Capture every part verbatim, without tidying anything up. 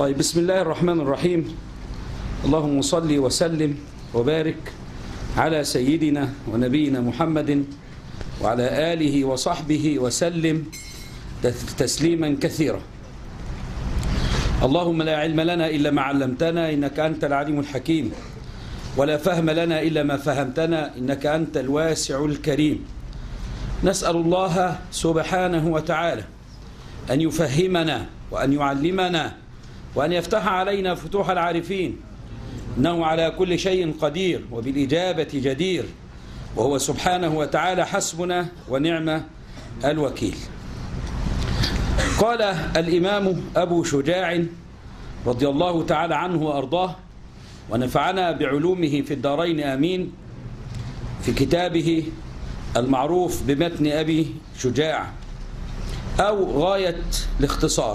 طيب، بسم الله الرحمن الرحيم. اللهم صل وسلم وبارك على سيدنا ونبينا محمد وعلى آله وصحبه وسلم تسليما كثيرا. اللهم لا علم لنا إلا ما علمتنا إنك أنت العليم الحكيم، ولا فهم لنا إلا ما فهمتنا إنك أنت الواسع الكريم. نسأل الله سبحانه وتعالى أن يفهمنا وأن يعلمنا وأن يفتح علينا فتوح العارفين، إنه على كل شيء قدير وبالإجابة جدير، وهو سبحانه وتعالى حسبنا ونعم الوكيل. قال الإمام أبو شجاع رضي الله تعالى عنه وأرضاه ونفعنا بعلومه في الدارين آمين، في كتابه المعروف بمتن أبي شجاع أو غاية الاختصار.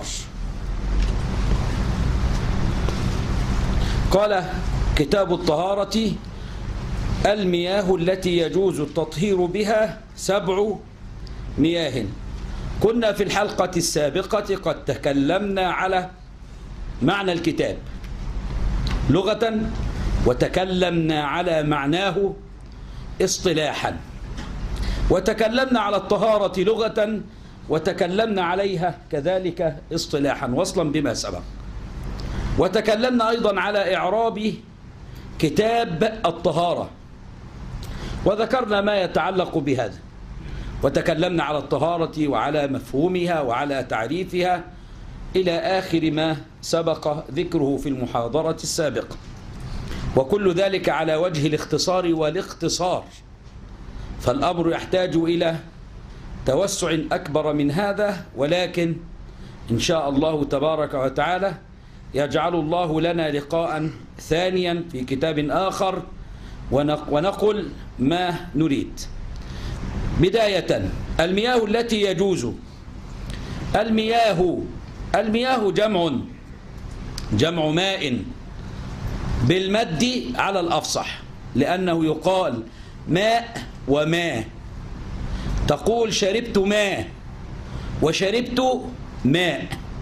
قال: كتاب الطهارة: المياه التي يجوز التطهير بها سبع مياه. كنا في الحلقة السابقة قد تكلمنا على معنى الكتاب لغة، وتكلمنا على معناه اصطلاحا، وتكلمنا على الطهارة لغة، وتكلمنا عليها كذلك اصطلاحا وصلا بما سبق، وتكلمنا أيضا على إعراب كتاب الطهارة، وذكرنا ما يتعلق بهذا، وتكلمنا على الطهارة وعلى مفهومها وعلى تعريفها إلى آخر ما سبق ذكره في المحاضرة السابقة، وكل ذلك على وجه الاختصار والاختصار، فالأمر يحتاج إلى توسع أكبر من هذا، ولكن إن شاء الله تبارك وتعالى يجعل الله لنا لقاء ثانيا في كتاب آخر ونقل ما نريد. بداية، المياه التي يجوز. المياه المياه جمع جمع ماء بالمد على الأفصح، لأنه يقال ماء وماء. تقول شربت ماء وشربت ماء.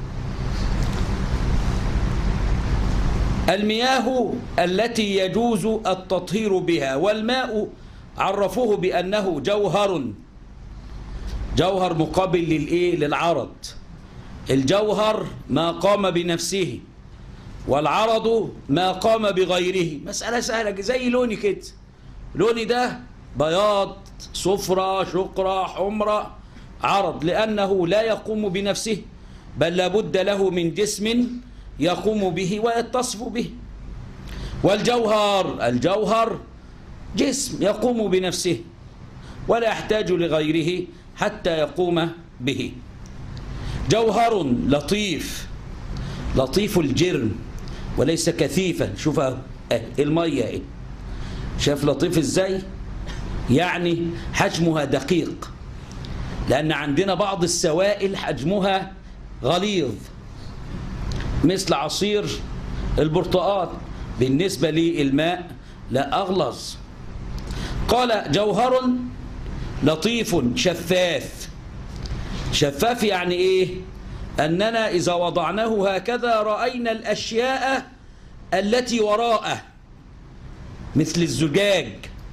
المياه التي يجوز التطهير بها. والماء عرفوه بأنه جوهر جوهر مقابل للإيه؟ للعرض. الجوهر ما قام بنفسه، والعرض ما قام بغيره. مسألة سهلة زي لوني كده، لوني ده بياض، صفرة، شقرة، حمرة، عرض، لأنه لا يقوم بنفسه، بل لابد له من جسم يقوم به ويتصف به. والجوهر الجوهر جسم يقوم بنفسه ولا يحتاج لغيره حتى يقوم به. جوهر لطيف لطيف الجرم وليس كثيفا. شوف المية ايه، شاف لطيف ازاي؟ يعني حجمها دقيق، لأن عندنا بعض السوائل حجمها غليظ مثل عصير البرتقال، بالنسبة للماء لا أغلظ. قال: جوهر لطيف شفاف. شفاف يعني إيه؟ أننا إذا وضعناه هكذا رأينا الأشياء التي وراءه مثل الزجاج.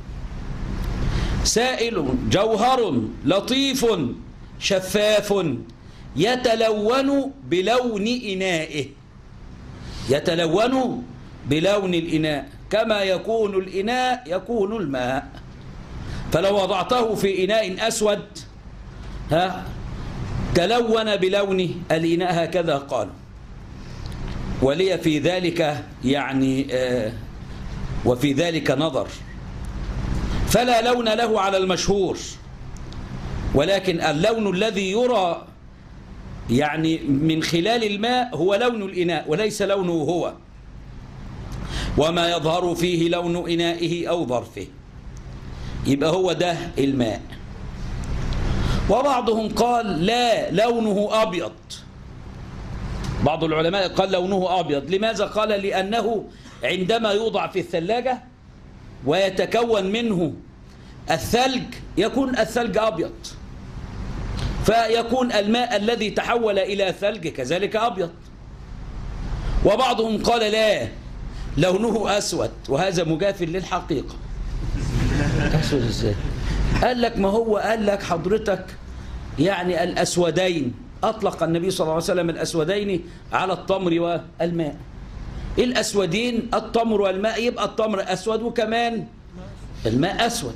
سائل جوهر لطيف شفاف يتلون بلون إنائه. يتلون بلون الإناء، كما يكون الإناء يكون الماء. فلو وضعته في إناء أسود ها تلون بلون الإناء، هكذا قالوا. ولي في ذلك يعني آه وفي ذلك نظر، فلا لون له على المشهور، ولكن اللون الذي يرى يعني من خلال الماء هو لون الإناء وليس لونه هو، وما يظهر فيه لون إنائه أو ظرفه، يبقى هو ده الماء. وبعضهم قال لا، لونه أبيض. بعض العلماء قال لونه أبيض. لماذا؟ قال لأنه عندما يوضع في الثلاجة ويتكون منه الثلج يكون الثلج أبيض، فيكون الماء الذي تحول إلى ثلج كذلك أبيض. وبعضهم قال لا، لونه أسود، وهذا مجاف للحقيقة. أسود إزاي؟ قال لك ما هو قال لك حضرتك يعني الأسودين، أطلق النبي صلى الله عليه وسلم الأسودين على التمر والماء. الأسودين التمر والماء، يبقى التمر أسود وكمان الماء أسود.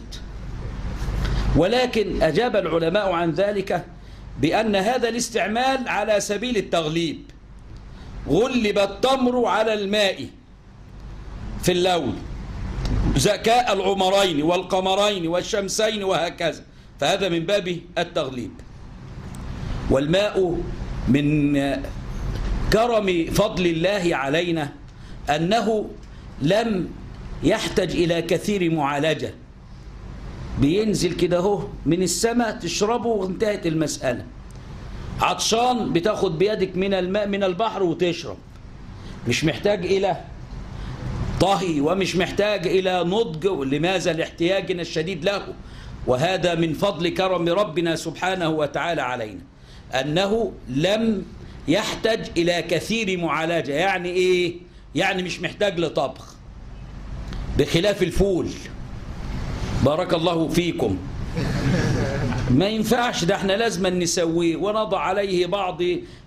ولكن أجاب العلماء عن ذلك بأن هذا الاستعمال على سبيل التغليب، غلب التمر على الماء في اللون، زكاء العمرين والقمرين والشمسين وهكذا، فهذا من باب التغليب. والماء من كرم فضل الله علينا أنه لم يحتاج إلى كثير معالجة، بينزل كده اهو من السماء تشربه وانتهت المسألة. عطشان بتاخد بيدك من الماء من البحر وتشرب، مش محتاج إلى طهي ومش محتاج إلى نضج. لماذا؟ لاحتياجنا الشديد له. وهذا من فضل كرم ربنا سبحانه وتعالى علينا، أنه لم يحتاج إلى كثير معالجة. يعني إيه؟ يعني مش محتاج لطبخ، بخلاف الفول. بارك الله فيكم، ما ينفعش ده، احنا لازم نسويه ونضع عليه بعض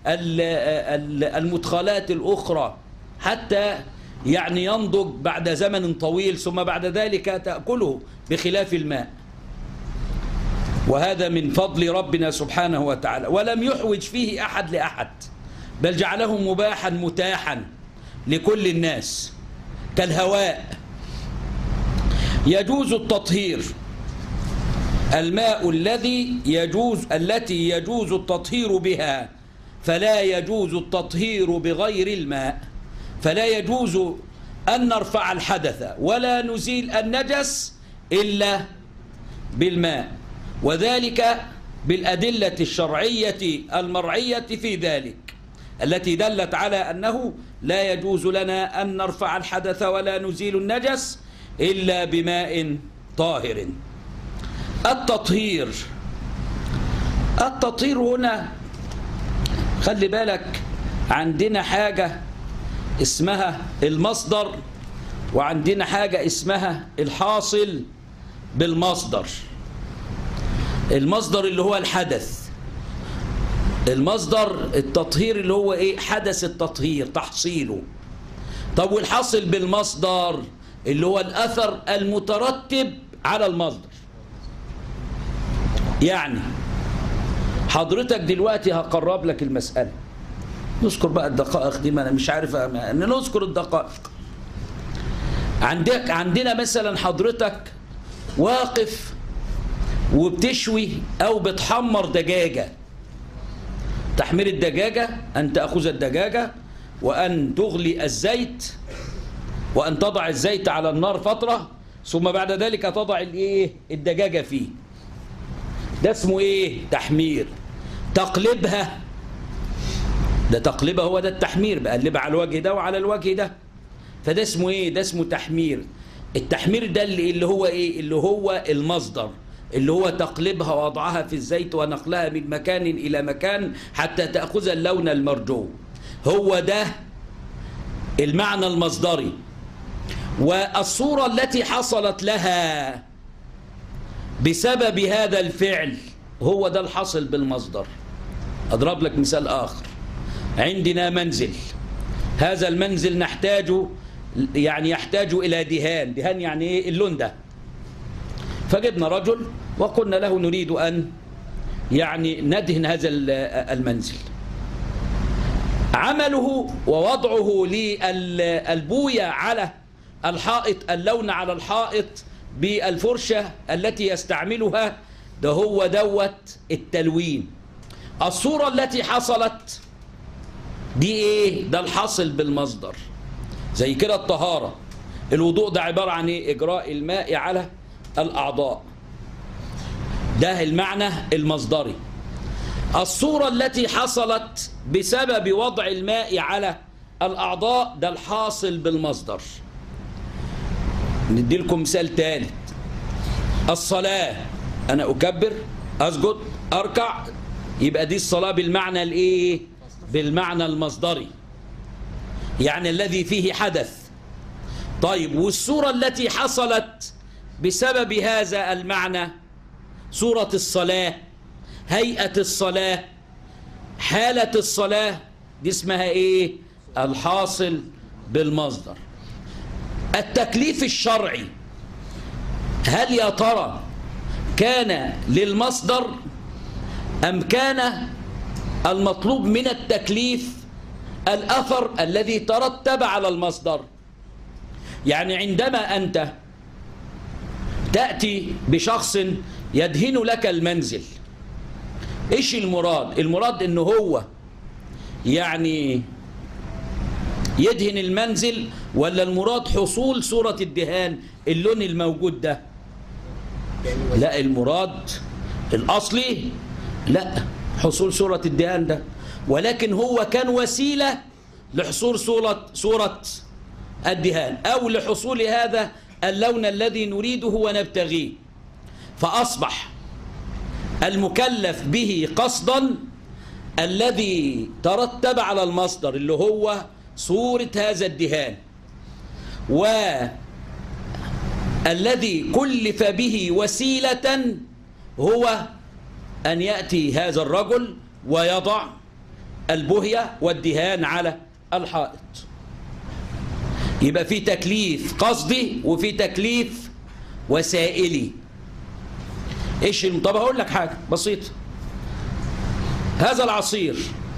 المدخلات الأخرى حتى يعني ينضج بعد زمن طويل، ثم بعد ذلك تأكله، بخلاف الماء. وهذا من فضل ربنا سبحانه وتعالى، ولم يحوج فيه أحد لأحد، بل جعله مباحا متاحا لكل الناس كالهواء. يجوز التطهير، الماء الذي يجوز التي يجوز التطهير بها، فلا يجوز التطهير بغير الماء. فلا يجوز أن نرفع الحدث ولا نزيل النجس إلا بالماء، وذلك بالأدلة الشرعية المرعية في ذلك، التي دلت على أنه لا يجوز لنا أن نرفع الحدث ولا نزيل النجس إلا بماء طاهر. التطهير، التطهير هنا خلي بالك، عندنا حاجة اسمها المصدر، وعندنا حاجة اسمها الحاصل بالمصدر. المصدر اللي هو الحدث، المصدر التطهير اللي هو ايه؟ حدث التطهير تحصيله. طب والحاصل بالمصدر اللي هو الأثر المترتب على المصدر. يعني حضرتك دلوقتي هقرب لك المسألة، نذكر بقى الدقائق دي، ما أنا مش عارف أن نذكر الدقائق. عندك عندنا مثلا حضرتك واقف وبتشوي أو بتحمر دجاجة. تحمير الدجاجة أن تأخذ الدجاجة وأن تغلي الزيت، وأن تضع الزيت على النار فترة، ثم بعد ذلك تضع الإيه؟ الدجاجة فيه. ده اسمه إيه؟ تحمير. تقلبها، ده تقلبها هو ده التحمير، بقلبها على الوجه ده وعلى الوجه ده، فده اسمه إيه؟ ده اسمه تحمير. التحمير ده اللي هو إيه؟ اللي هو المصدر، اللي هو تقلبها ووضعها في الزيت ونقلها من مكان إلى مكان حتى تأخذ اللون المرجو. هو ده المعنى المصدري. والصورة التي حصلت لها بسبب هذا الفعل هو ده الحاصل بالمصدر. أضرب لك مثال آخر. عندنا منزل، هذا المنزل نحتاج يعني يحتاج إلى دهان. دهان يعني إيه؟ اللون ده. فجبنا رجل وقلنا له نريد أن يعني ندهن هذا المنزل. عمله ووضعه للبوية على الحائط، اللون على الحائط بالفرشة التي يستعملها، ده هو دوت التلوين. الصورة التي حصلت دي ايه؟ ده الحاصل بالمصدر. زي كده الطهارة، الوضوء ده عبارة عن ايه؟ إجراء الماء على الأعضاء، ده المعنى المصدري. الصورة التي حصلت بسبب وضع الماء على الأعضاء ده الحاصل بالمصدر. ندي لكم مثال ثالث. الصلاة، أنا أكبر، أسجد، أركع، يبقى دي الصلاة بالمعنى الإيه؟ بالمعنى المصدري. يعني الذي فيه حدث. طيب والصورة التي حصلت بسبب هذا المعنى صورة الصلاة، هيئة الصلاة، حالة الصلاة، دي اسمها ايه؟ الحاصل بالمصدر. التكليف الشرعي هل يا ترى كان للمصدر أم كان المطلوب من التكليف الأثر الذي ترتب على المصدر؟ يعني عندما أنت تأتي بشخص يدهن لك المنزل، إيش المراد؟ المراد إنه هو يعني يدهن المنزل، ولا المراد حصول صورة الدهان اللون الموجود ده؟ لا، المراد الأصلي لا حصول صورة الدهان ده، ولكن هو كان وسيلة لحصول صورة صورة الدهان أو لحصول هذا اللون الذي نريده ونبتغيه. فأصبح المكلف به قصدا الذي ترتب على المصدر اللي هو صورة هذا الدهان، والذي كلف به وسيلة هو أن يأتي هذا الرجل ويضع البهية والدهان على الحائط. يبقى في تكليف قصدي وفي تكليف وسائلي. ايش؟ طب هقول لك حاجة بسيطة. هذا العصير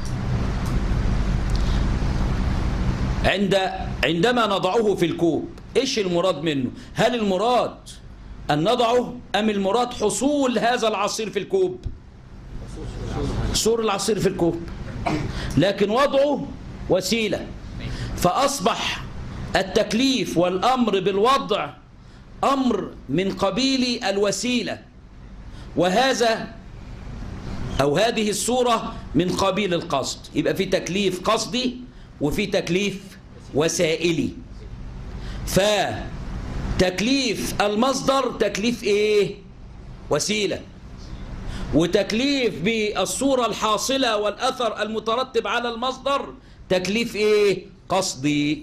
عند عندما نضعه في الكوب ايش المراد منه؟ هل المراد أن نضعه أم المراد حصول هذا العصير في الكوب؟ حصول العصير في الكوب، لكن وضعه وسيلة. فأصبح التكليف والأمر بالوضع أمر من قبيل الوسيلة، وهذا أو هذه الصورة من قبيل القصد. يبقى في تكليف قصدي وفي تكليف وسائلي. فتكليف المصدر تكليف إيه؟ وسيلة. وتكليف بالصورة الحاصلة والأثر المترتب على المصدر تكليف إيه؟ قصدي.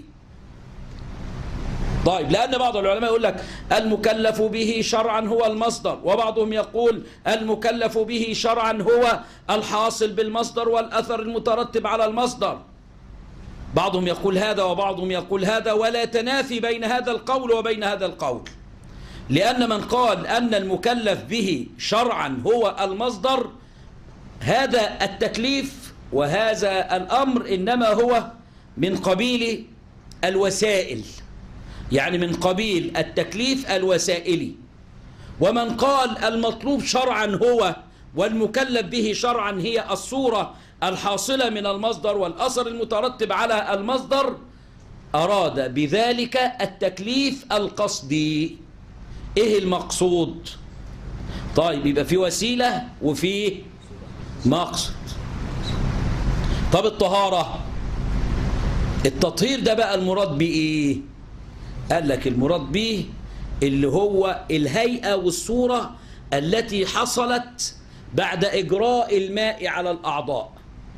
طيب، لأن بعض العلماء يقول لك المكلف به شرعا هو المصدر، وبعضهم يقول المكلف به شرعا هو الحاصل بالمصدر والأثر المترتب على المصدر. بعضهم يقول هذا وبعضهم يقول هذا، ولا تنافي بين هذا القول وبين هذا القول، لأن من قال أن المكلف به شرعا هو المصدر هذا التكليف وهذا الأمر إنما هو من قبيل الوسائل، يعني من قبيل التكليف الوسائلي. ومن قال المطلوب شرعا هو والمكلف به شرعا هي الصورة الحاصلة من المصدر والأثر المترتب على المصدر أراد بذلك التكليف القصدي. إيه المقصود؟ طيب، يبقى في وسيلة وفي مقصد. طب الطهارة، التطهير ده بقى المراد بإيه؟ قال لك المراد به اللي هو الهيئة والصورة التي حصلت بعد إجراء الماء على الأعضاء.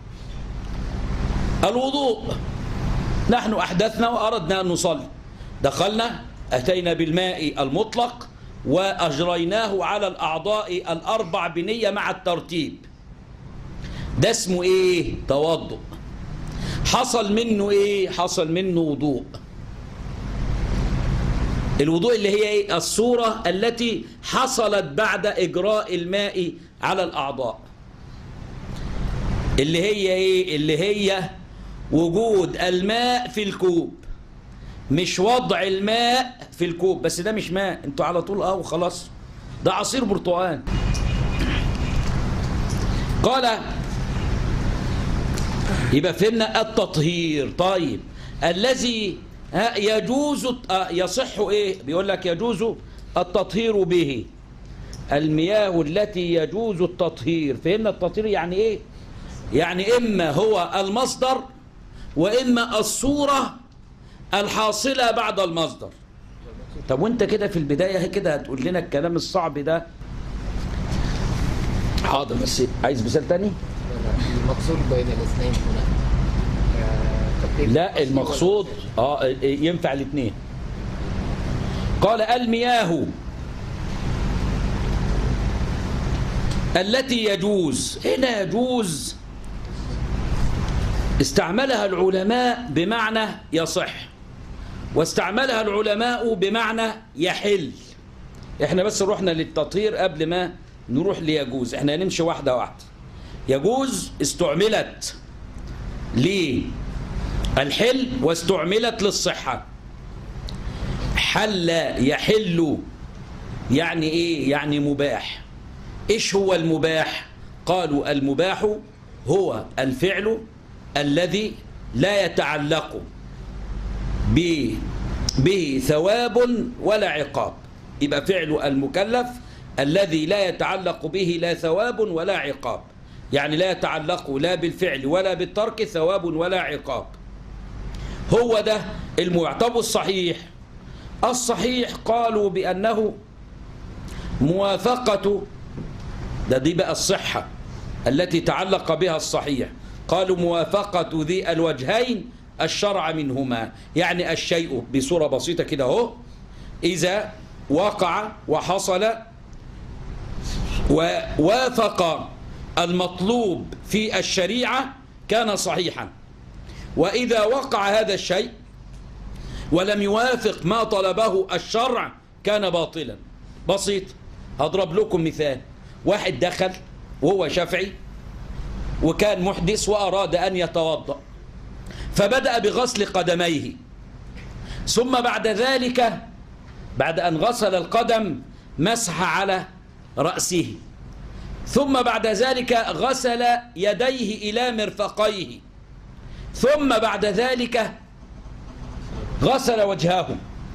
الوضوء، نحن أحدثنا وأردنا أن نصلي، دخلنا أتينا بالماء المطلق وأجريناه على الأعضاء الأربع بنية مع الترتيب، ده اسمه إيه؟ توضؤ. حصل منه إيه؟ حصل منه وضوء. الوضوء اللي هي إيه؟ الصورة التي حصلت بعد إجراء الماء على الأعضاء، اللي هي إيه؟ اللي هي وجود الماء في الكوب، مش وضع الماء في الكوب بس. ده مش ماء، انتوا على طول اه وخلاص، ده عصير برتقال. قال يبقى فهمنا التطهير. طيب، الذي يجوز يصح ايه؟ بيقول لك يجوز التطهير به المياه التي يجوز التطهير. فهمنا التطهير يعني ايه؟ يعني اما هو المصدر واما الصورة الحاصلة بعد المصدر. طب وانت كده في البداية كده هتقول لنا الكلام الصعب ده؟ حاضر، بس عايز مثال تاني. المقصود بين الاثنين هنا لا المقصود اه ينفع الاثنين. قال المياه التي يجوز، هنا يجوز استعملها العلماء بمعنى يصح، واستعملها العلماء بمعنى يحل. احنا بس رحنا للتطهير قبل ما نروح ليجوز، احنا هنمشي واحدة واحدة. يجوز استعملت للحل واستعملت للصحة. حل يحل يعني ايه؟ يعني مباح. ايش هو المباح؟ قالوا المباح هو الفعل الذي لا يتعلق به ثواب ولا عقاب. يبقى فعل المكلف الذي لا يتعلق به لا ثواب ولا عقاب، يعني لا يتعلق لا بالفعل ولا بالترك ثواب ولا عقاب. هو ده المعتبر الصحيح. الصحيح قالوا بأنه موافقة، ده دي بقى الصحة التي تعلق بها الصحيح. قالوا موافقة ذي الوجهين الشرع منهما، يعني الشيء بصورة بسيطة كده اهو، إذا وقع وحصل ووافق المطلوب في الشريعة كان صحيحا، وإذا وقع هذا الشيء ولم يوافق ما طلبه الشرع كان باطلا. بسيط، هضرب لكم مثال. واحد دخل وهو شافعي وكان محدث وأراد أن يتوضأ، فبدأ بغسل قدميه، ثم بعد ذلك بعد أن غسل القدم مسح على رأسه، ثم بعد ذلك غسل يديه إلى مرفقيه، ثم بعد ذلك غسل وجهه.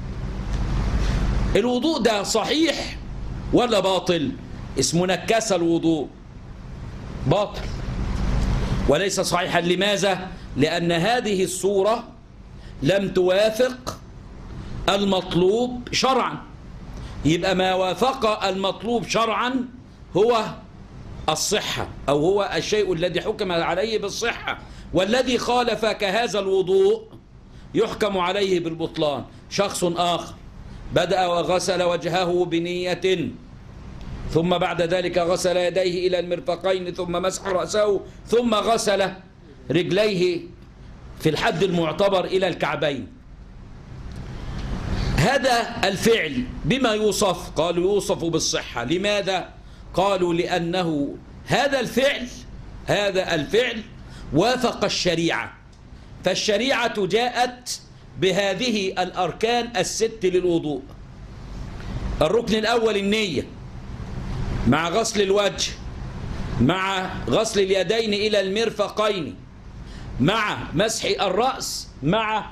الوضوء ده صحيح ولا باطل؟ اسمه نكس الوضوء، باطل وليس صحيحا. لماذا؟ لأن هذه الصورة لم توافق المطلوب شرعا. يبقى ما وافق المطلوب شرعا هو الصحة، أو هو الشيء الذي حكم عليه بالصحة، والذي خالف كهذا الوضوء يحكم عليه بالبطلان. شخص آخر بدأ وغسل وجهه بنية، ثم بعد ذلك غسل يديه إلى المرفقين، ثم مسح رأسه، ثم غسل رجليه في الحد المعتبر إلى الكعبين. هذا الفعل بما يوصف؟ قالوا يوصف بالصحة. لماذا؟ قالوا لأنه هذا الفعل هذا الفعل وافق الشريعة، فالشريعة جاءت بهذه الأركان الست للوضوء. الركن الأول النية، مع غسل الوجه، مع غسل اليدين إلى المرفقين، مع مسح الرأس، مع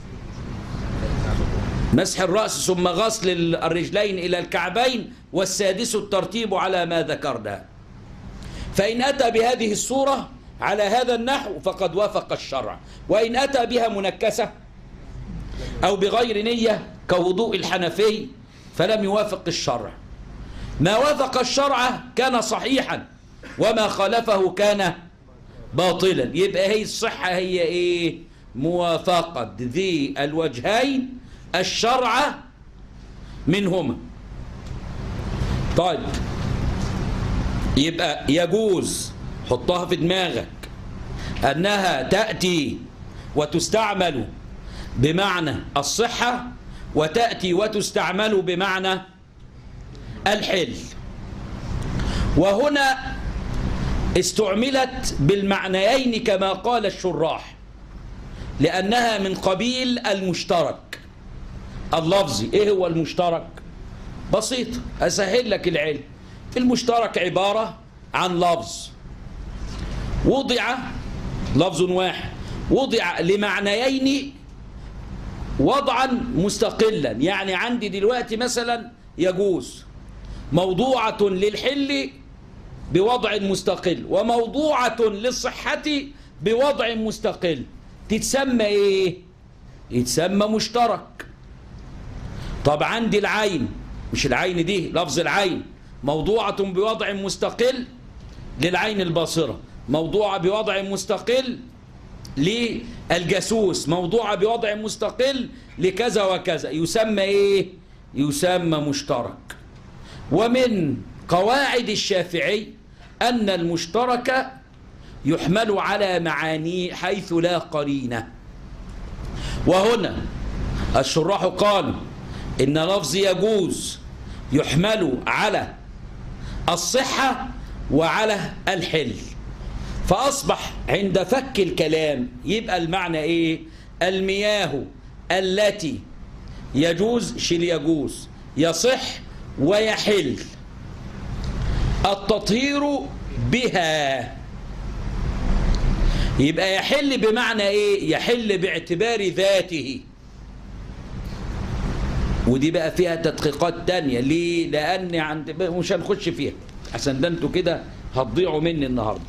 مسح الرأس ثم غسل الرجلين إلى الكعبين، والسادس الترتيب على ما ذكرنا. فإن أتى بهذه الصورة على هذا النحو فقد وافق الشرع، وإن أتى بها منكسة أو بغير نية كوضوء الحنفي فلم يوافق الشرع. ما وافق الشرع كان صحيحا، وما خالفه كان باطلا. يبقى هي الصحة هي إيه؟ موافقة ذي الوجهين الشرع منهما. طيب، يبقى يجوز، حطها في دماغك، أنها تأتي وتستعمل بمعنى الصحة، وتأتي وتستعمل بمعنى الحل. وهنا استعملت بالمعنيين كما قال الشراح، لأنها من قبيل المشترك اللفظي. إيه هو المشترك؟ بسيط، أسهل لك العلم. المشترك عبارة عن لفظ وضع، لفظ واحد وضع لمعنيين وضعا مستقلا. يعني عندي دلوقتي مثلا يجوز موضوعة للحل بوضع مستقل، وموضوعة للصحة بوضع مستقل. تتسمى ايه؟ يتسمى مشترك. طب عندي العين، مش العين دي، لفظ العين موضوعة بوضع مستقل للعين الباصرة، موضوعة بوضع مستقل للجاسوس موضوعة بوضع مستقل لكذا وكذا يسمى إيه؟ يسمى مشترك. ومن قواعد الشافعي أن المشترك يحمل على معاني حيث لا قرينة. وهنا الشراح قالوا إن لفظ يجوز يحمل على الصحة وعلى الحل، فأصبح عند فك الكلام يبقى المعنى إيه؟ المياه التي يجوز شيل يجوز يصح ويحل التطهير بها. يبقى يحل بمعنى إيه؟ يحل باعتبار ذاته. ودي بقى فيها تدقيقات تانية. ليه؟ لأن عند مش هنخش فيها عشان ده انتوا كده هتضيعوا مني النهارده.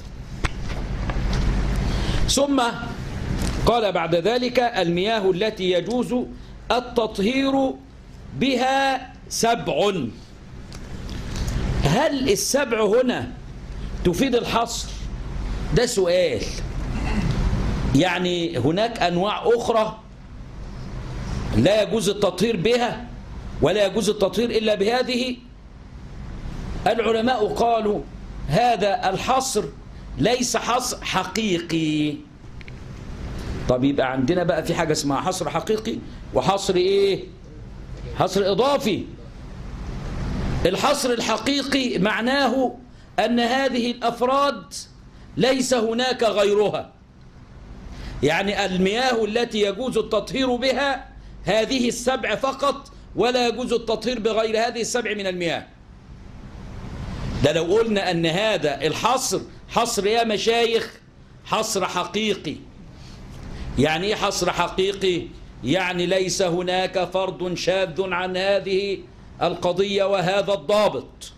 ثم قال بعد ذلك المياه التي يجوز التطهير بها سبع. هل السبع هنا تفيد الحصر؟ ده سؤال. يعني هناك أنواع أخرى لا يجوز التطهير بها ولا يجوز التطهير إلا بهذه؟ العلماء قالوا هذا الحصر ليس حصر حقيقي. طب يبقى عندنا بقى في حاجة اسمها حصر حقيقي وحصر ايه؟ حصر اضافي. الحصر الحقيقي معناه ان هذه الافراد ليس هناك غيرها. يعني المياه التي يجوز التطهير بها هذه السبع فقط، ولا يجوز التطهير بغير هذه السبع من المياه. ده لو قلنا أن هذا الحصر حصر يا مشايخ حصر حقيقي. يعني إيه حصر حقيقي؟ يعني ليس هناك فرد شاذ عن هذه القضية وهذا الضابط.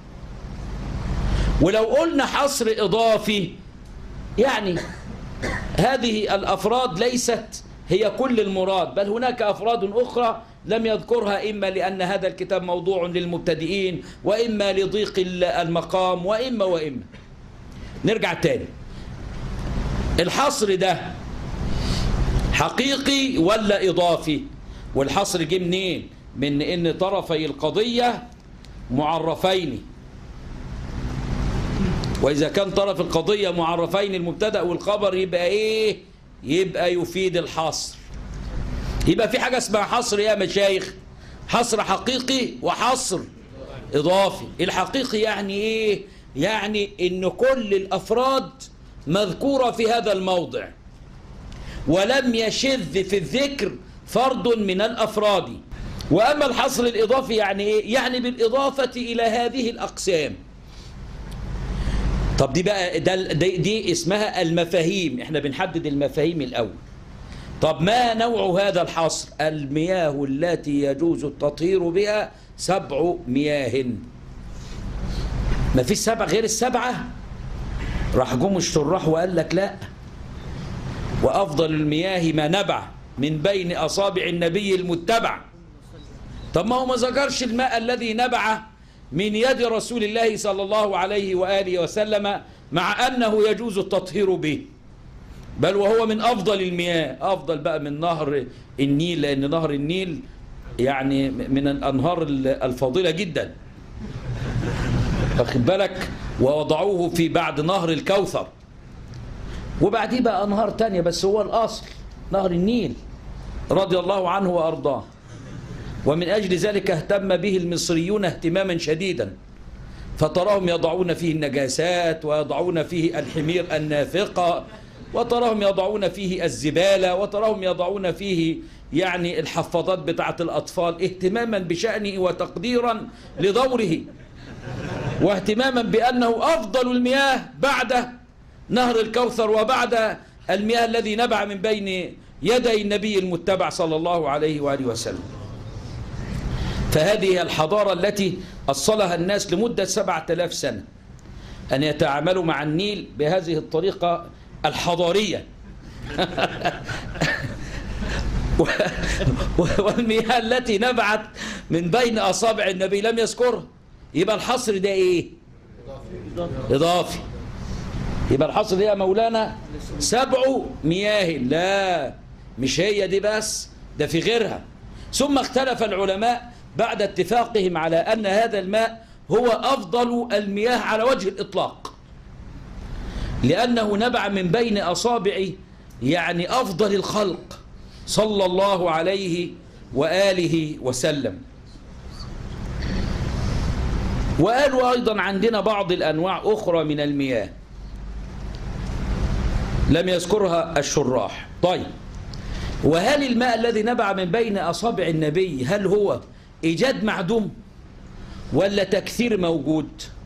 ولو قلنا حصر إضافي يعني هذه الأفراد ليست هي كل المراد، بل هناك أفراد أخرى لم يذكرها، إما لأن هذا الكتاب موضوع للمبتدئين، وإما لضيق المقام، وإما وإما. نرجع تاني، الحصر ده حقيقي ولا إضافي؟ والحصر جه منين؟ من إن طرفي القضية معرفين، وإذا كان طرف القضية معرفين المبتدأ والخبر يبقى إيه؟ يبقى يفيد الحصر. يبقى في حاجة اسمها حصر يا مشايخ، حصر حقيقي وحصر إضافي. الحقيقي يعني إيه؟ يعني إن كل الأفراد مذكورة في هذا الموضع ولم يشذ في الذكر فرد من الأفراد. وأما الحصر الإضافي يعني إيه؟ يعني بالإضافة إلى هذه الأقسام. طب دي بقى دي, دي اسمها المفاهيم، احنا بنحدد المفاهيم الأول. طب ما نوع هذا الحصر؟ المياه التي يجوز التطهير بها سبع مياه. ما فيش سبع غير السبعة؟ راح جم الشراح وقال لك لا، وأفضل المياه ما نبع من بين أصابع النبي المتبع. طب ما هو ما ذكرش الماء الذي نبع من يد رسول الله صلى الله عليه وآله وسلم مع أنه يجوز التطهير به، بل وهو من أفضل المياه، أفضل بقى من نهر النيل، لأن نهر النيل يعني من الأنهار الفاضلة جدا، واخد بالك؟ ووضعوه في بعد نهر الكوثر، وبعديه بقى أنهار تانية، بس هو الأصل نهر النيل رضي الله عنه وأرضاه. ومن أجل ذلك اهتم به المصريون اهتماما شديدا، فتراهم يضعون فيه النجاسات، ويضعون فيه الحمير النافقة، وتراهم يضعون فيه الزبالة، وتراهم يضعون فيه يعني الحفاضات بتاعة الأطفال، اهتماما بشأنه وتقديرا لدوره، واهتماما بأنه أفضل المياه بعد نهر الكوثر وبعد المياه الذي نبع من بين يدي النبي المتبع صلى الله عليه وآله وسلم. فهذه الحضارة التي أصلها الناس لمدة سبعة آلاف سنة، أن يتعاملوا مع النيل بهذه الطريقة الحضارية. والمياه التي نبعت من بين أصابع النبي لم يذكرها. يبقى الحصر ده إيه؟ إضافي. يبقى الحصر يا مولانا سبع مياه. لا مش هي دي بس، ده في غيرها. ثم اختلف العلماء بعد اتفاقهم على أن هذا الماء هو أفضل المياه على وجه الإطلاق، لأنه نبع من بين أصابع يعني أفضل الخلق صلى الله عليه وآله وسلم. وقالوا أيضا عندنا بعض الأنواع أخرى من المياه لم يذكرها الشراح. طيب، وهل الماء الذي نبع من بين أصابع النبي هل هو إيجاد معدوم ولا تكثير موجود؟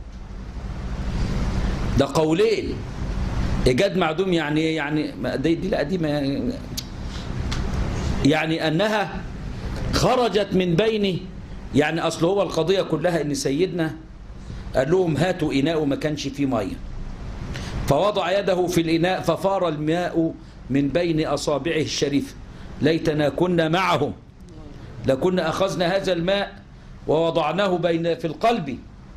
ده قولين. إيجاد معدوم يعني يعني دي, دي لا دي ما يعني أنها خرجت من بين، يعني أصل هو القضية كلها إن سيدنا قال لهم هاتوا إناء وما كانش فيه مية، فوضع يده في الإناء ففار الماء من بين أصابعه الشريفة. ليتنا كنا معهم لكنا أخذنا هذا الماء ووضعناه بين في القلب.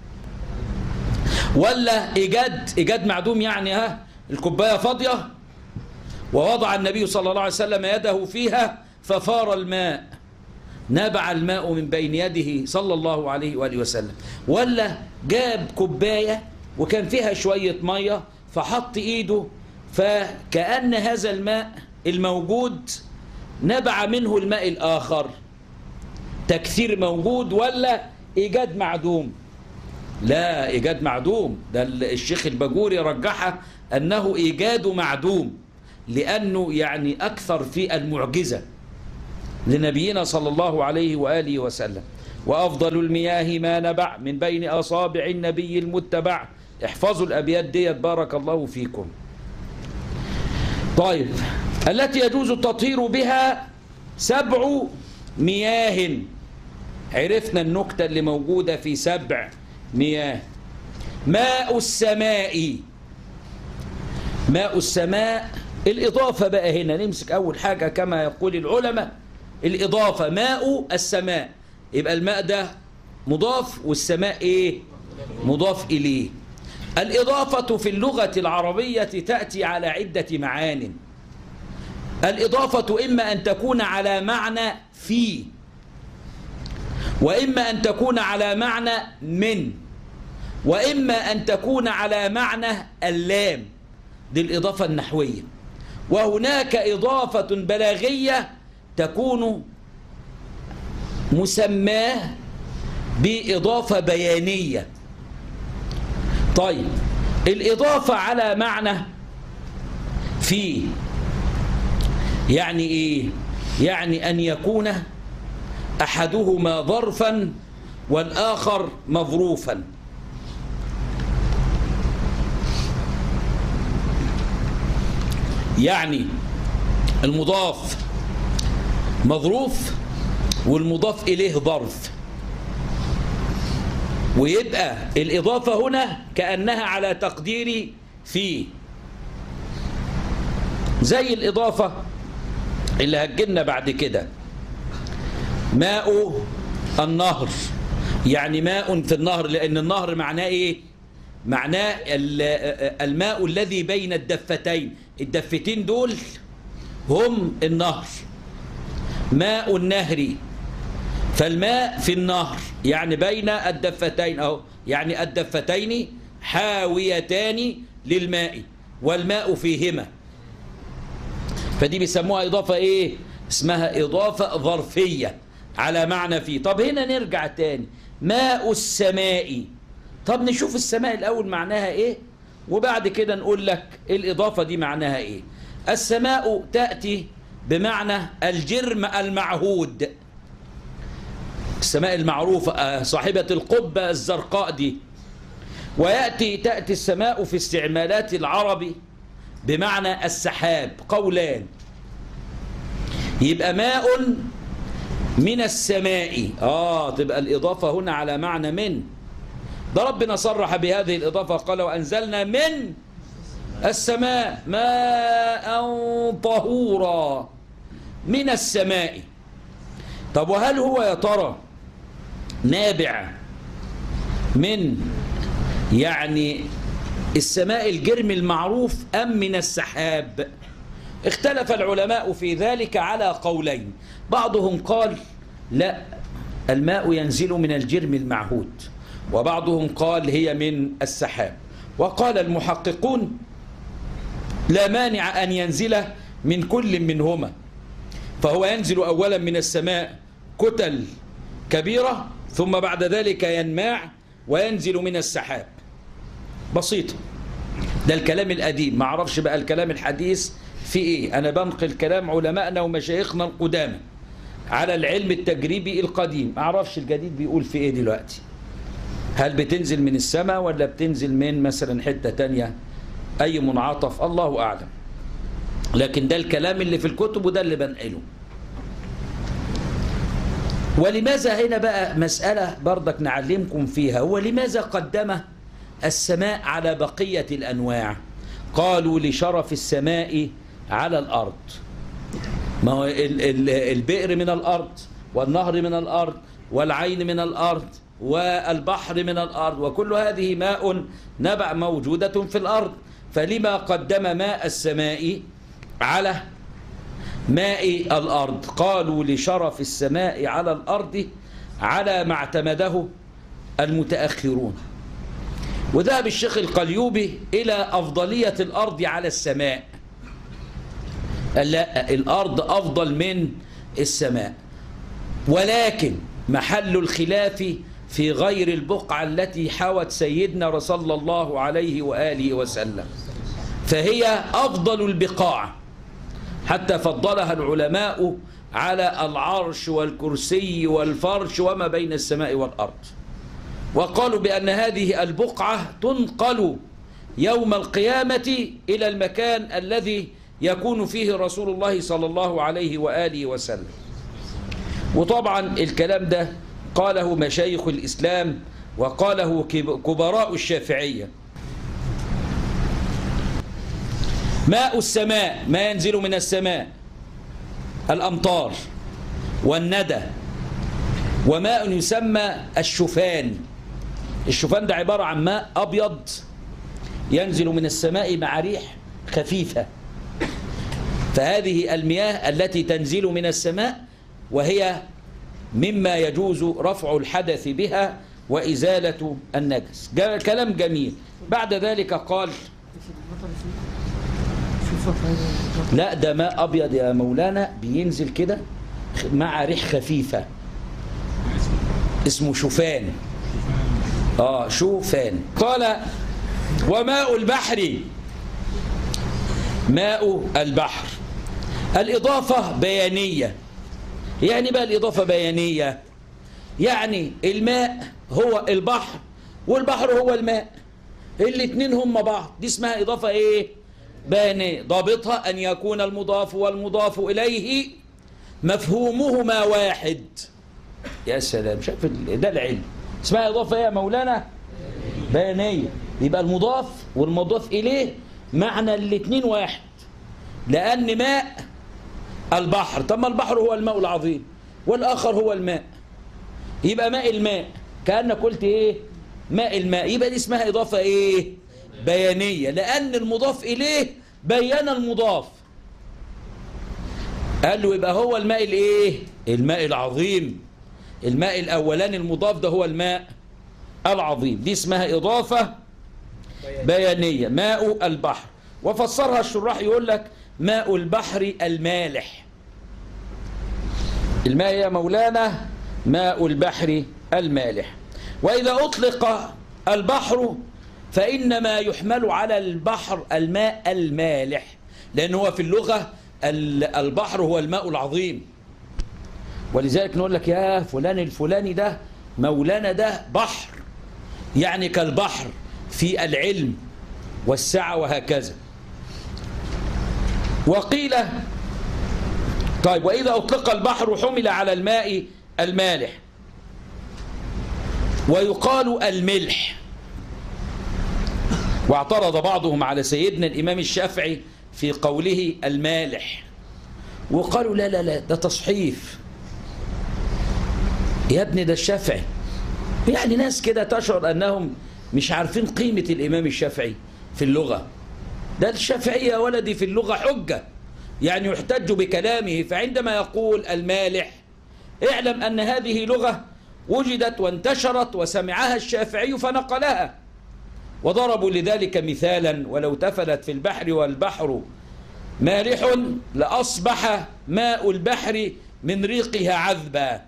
ولا إيجاد إيجاد معدوم، يعني ها الكوباية فاضية ووضع النبي صلى الله عليه وسلم يده فيها ففار الماء، نبع الماء من بين يده صلى الله عليه وآله وسلم. ولا جاب كوباية وكان فيها شوية مية فحط إيده فكأن هذا الماء الموجود نبع منه الماء الآخر. تكثير موجود ولا إيجاد معدوم؟ لا، إيجاد معدوم. ده الشيخ الباجوري رجحه أنه إيجاد معدوم، لأنه يعني أكثر في المعجزة لنبينا صلى الله عليه وآله وسلم. وأفضل المياه ما نبع من بين أصابع النبي المتبع. احفظوا الأبيات ديت بارك الله فيكم. طيب، التي يجوز التطهير بها سبع مياه. عرفنا النكتة اللي موجودة في سبع مياه. ماء السماء. ماء السماء الإضافة بقى هنا نمسك أول حاجة كما يقول العلماء الإضافة ماء السماء، يبقى الماء ده مضاف والسماء إيه؟ مضاف إليه. الإضافة في اللغة العربية تأتي على عدة معان. الإضافة إما أن تكون على معنى في، وإما أن تكون على معنى من، وإما أن تكون على معنى اللام. دي الإضافة النحوية. وهناك إضافة بلاغية تكون مسماه بإضافة بيانية. طيب، الإضافة على معنى في يعني إيه؟ يعني أن يكون أحدهما ظرفا والآخر مظروفا. يعني المضاف مظروف والمضاف إليه ظرف، ويبقى الإضافة هنا كأنها على تقدير في، زي الإضافة اللي هتجيلنا بعد كده ماء النهر. يعني ماء في النهر، لأن النهر معناه إيه؟ معناه الماء الذي بين الدفتين. الدفتين دول هم النهر. ماء النهر، فالماء في النهر يعني بين الدفتين أهو، يعني الدفتين حاويتان للماء والماء فيهما، فدي بيسموها إضافة إيه؟ اسمها إضافة ظرفية على معنى فيه. طب هنا نرجع تاني ماء السماء. طب نشوف السماء الأول معناها إيه وبعد كده نقول لك الإضافة دي معناها إيه. السماء تأتي بمعنى الجرم المعهود، السماء المعروفة صاحبة القبة الزرقاء دي. ويأتي تأتي السماء في استعمالات العرب بمعنى السحاب. قولان، يبقى ماء من السماء، آه تبقى الإضافة هنا على معنى من. ده ربنا صرح بهذه الإضافة قال وأنزلنا من السماء ماء طهورا من السماء. طب وهل هو يا ترى نابع من يعني السماء الجرم المعروف أم من السحاب؟ اختلف العلماء في ذلك على قولين. بعضهم قال لا، الماء ينزل من الجرم المعهود، وبعضهم قال هي من السحاب. وقال المحققون لا مانع أن ينزل من كل منهما، فهو ينزل أولا من السماء كتل كبيرة، ثم بعد ذلك ينماع وينزل من السحاب. بسيطة. ده الكلام القديم، ما اعرفش بقى الكلام الحديث في ايه. انا بنقل كلام علمائنا ومشايخنا القدامى على العلم التجريبي القديم، ما اعرفش الجديد بيقول في ايه دلوقتي. هل بتنزل من السماء ولا بتنزل من مثلا حتة تانية، اي منعطف، الله اعلم. لكن ده الكلام اللي في الكتب وده اللي بنقله. ولماذا هنا بقى مسألة برضك نعلمكم فيها، هو لماذا قدم السماء على بقية الأنواع؟ قالوا لشرف السماء على الأرض. ما هو البئر من الأرض، والنهر من الأرض، والعين من الأرض، والبحر من الأرض، وكل هذه ماء نبع موجودة في الأرض. فلما قدم ماء السماء على ماء الأرض؟ قالوا لشرف السماء على الأرض على ما اعتمده المتأخرون. وذهب الشيخ القليوبي إلى أفضلية الأرض على السماء، قال لا، الأرض أفضل من السماء، ولكن محل الخلاف في غير البقعة التي حوت سيدنا صلى الله عليه وآله وسلم، فهي أفضل البقاع، حتى فضلها العلماء على العرش والكرسي والفرش وما بين السماء والأرض. وقالوا بأن هذه البقعة تنقل يوم القيامة إلى المكان الذي يكون فيه رسول الله صلى الله عليه وآله وسلم. وطبعا الكلام ده قاله مشايخ الإسلام وقاله كبراء الشافعية. ماء السماء، ما ينزل من السماء، الأمطار والندى، وماء يسمى الشفان. الشفان ده عبارة عن ماء أبيض ينزل من السماء مع ريح خفيفة. فهذه المياه التي تنزل من السماء وهي مما يجوز رفع الحدث بها وإزالة النجس. كلام جميل. بعد ذلك قال لا، ده ماء أبيض يا مولانا بينزل كده مع ريح خفيفة، اسمه شوفان. آه شوفان. قال وماء البحر، ماء البحر الإضافة بيانية. يعني بقى الإضافة بيانية، يعني الماء هو البحر والبحر هو الماء، الاثنين هم بعض، دي اسمها إضافة إيه؟ بيانية. ضابطها أن يكون المضاف والمضاف إليه مفهومهما واحد. يا سلام، شايف ده العلم، اسمها إضافة يا مولانا بيانية. يبقى المضاف والمضاف إليه معنى الاثنين واحد، لأن ماء البحر، طب ما البحر هو الماء العظيم والآخر هو الماء، يبقى ماء الماء كأنك قلت إيه؟ ماء الماء. يبقى دي اسمها إضافة إيه؟ بيانية، لأن المضاف إليه بيان المضاف. قال له يبقى هو الماء الإيه؟ الماء العظيم. الماء الأولاني المضاف ده هو الماء العظيم، دي اسمها إضافة بيانية، ماء البحر. وفسرها الشراح يقول لك ماء البحر المالح. الماء يا مولانا ماء البحر المالح. وإذا أطلق البحر فإنما يحمل على البحر الماء المالح، لأن هو في اللغة البحر هو الماء العظيم. ولذلك نقول لك يا فلان الفلاني ده مولانا ده بحر، يعني كالبحر في العلم والسعة وهكذا. وقيل طيب وإذا أطلق البحر حمل على الماء المالح، ويقال الملح. واعترض بعضهم على سيدنا الإمام الشافعي في قوله المالح، وقالوا لا لا لا، ده تصحيف يا ابني، ده الشافعي. يعني ناس كده تشعر أنهم مش عارفين قيمة الإمام الشافعي، في اللغة. ده الشافعي يا ولدي في اللغة حجة، يعني يحتج بكلامه. فعندما يقول المالح اعلم أن هذه لغة وجدت وانتشرت وسمعها الشافعي فنقلها. وضربوا لذلك مثالا: ولو تفلت في البحر والبحر مالح لأصبح ماء البحر من ريقها عذبا.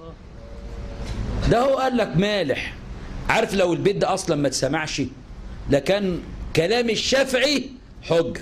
ده هو قال لك مالح. عارف لو البيت ده أصلا ما تسمعش لكان كلام الشافعي حجة.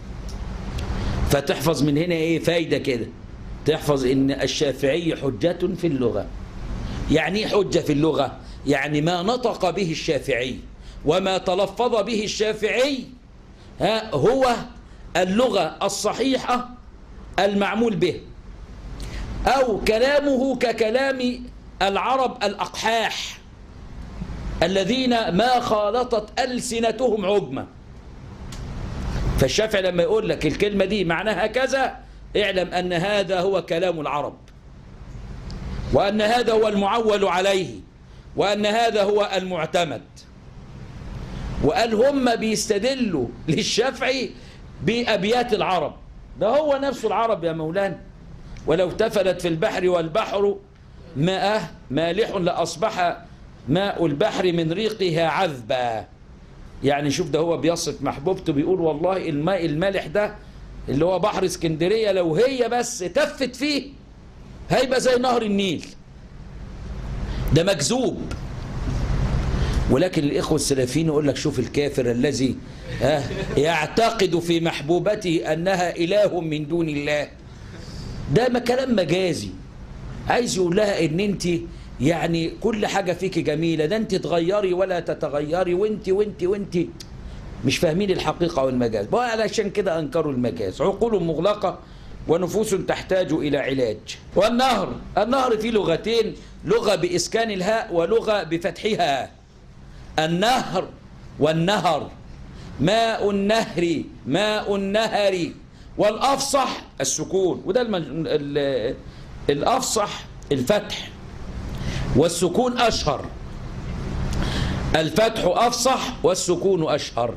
فتحفظ من هنا ايه فايدة كده، تحفظ ان الشافعي حجة في اللغة. يعني ايه حجة في اللغة؟ يعني ما نطق به الشافعي وما تلفظ به الشافعي ها هو اللغة الصحيحة المعمول به، أو كلامه ككلام العرب الأقحاح الذين ما خالطت ألسنتهم عجمة. فالشافعي لما يقول لك الكلمة دي معناها كذا اعلم أن هذا هو كلام العرب، وأن هذا هو المعول عليه، وأن هذا هو المعتمد. وقال هم بيستدلوا للشافعي بأبيات العرب، ده هو نفسه العرب يا مولانا. ولو تفلت في البحر والبحر ماء مالح لأصبح ماء البحر من ريقها عذبا. يعني شوف ده هو بيصف محبوبته، بيقول والله الماء المالح ده اللي هو بحر اسكندرية لو هي بس تفت فيه هيبقى زي نهر النيل، ده مكذوب. ولكن الإخوة السلفيين يقول لك شوف الكافر الذي يعتقد في محبوبته أنها إله من دون الله، ده ما كلام مجازي. عايز يقول لها إن أنت يعني كل حاجة فيك جميلة، ده أنت تغيري ولا تتغيري، وأنت وأنت وأنت مش فاهمين الحقيقة والمجاز. وعلشان كده أنكروا المجاز. عقول مغلقة ونفوس تحتاج إلى علاج. والنهر، النهر فيه لغتين، لغة بإسكان الهاء ولغة بفتحها. النهر والنهر، ماء النهر ماء النهر، والأفصح السكون، وده المج... الأفصح الفتح والسكون أشهر. الفتح أفصح والسكون أشهر.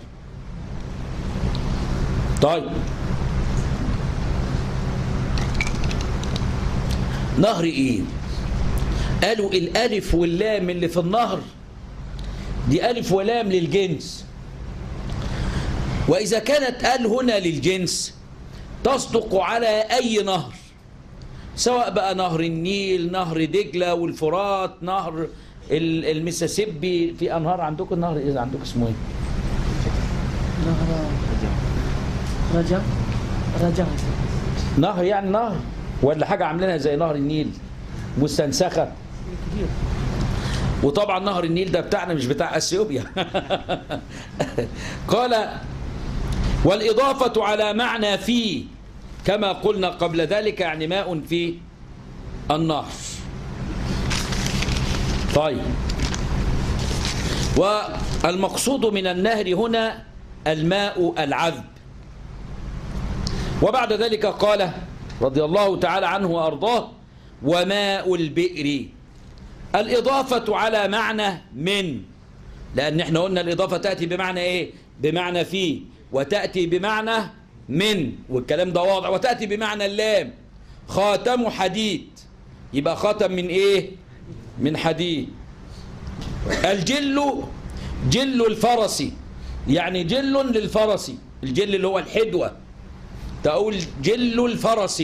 طيب نهر إيه؟ قالوا الألف واللام اللي في النهر دي ألف ولام للجنس، وإذا كانت ال هنا للجنس تصدق على أي نهر، سواء بقى نهر النيل، نهر دجلة والفرات، نهر المسيسيبي. في أنهار عندكم، النهر إذا عندكم اسمه إيه؟ نهر رجاء رجاء نهر يعني نهر ولا حاجة عاملينها زي نهر النيل مستنسخة. وطبعا نهر النيل ده بتاعنا مش بتاع اثيوبيا. قال والإضافة على معنى في كما قلنا قبل ذلك، يعني ماء في النهر. طيب والمقصود من النهر هنا الماء العذب. وبعد ذلك قال رضي الله تعالى عنه وأرضاه وماء البئر. الإضافة على معنى من، لأن احنا قلنا الإضافة تأتي بمعنى إيه؟ بمعنى في، وتأتي بمعنى من، والكلام ده واضح، وتأتي بمعنى اللام. خاتم حديد، يبقى خاتم من إيه؟ من حديد. الجل جل الفرس، يعني جل للفرس، الجل اللي هو الحدوة، تقول جل الفرس،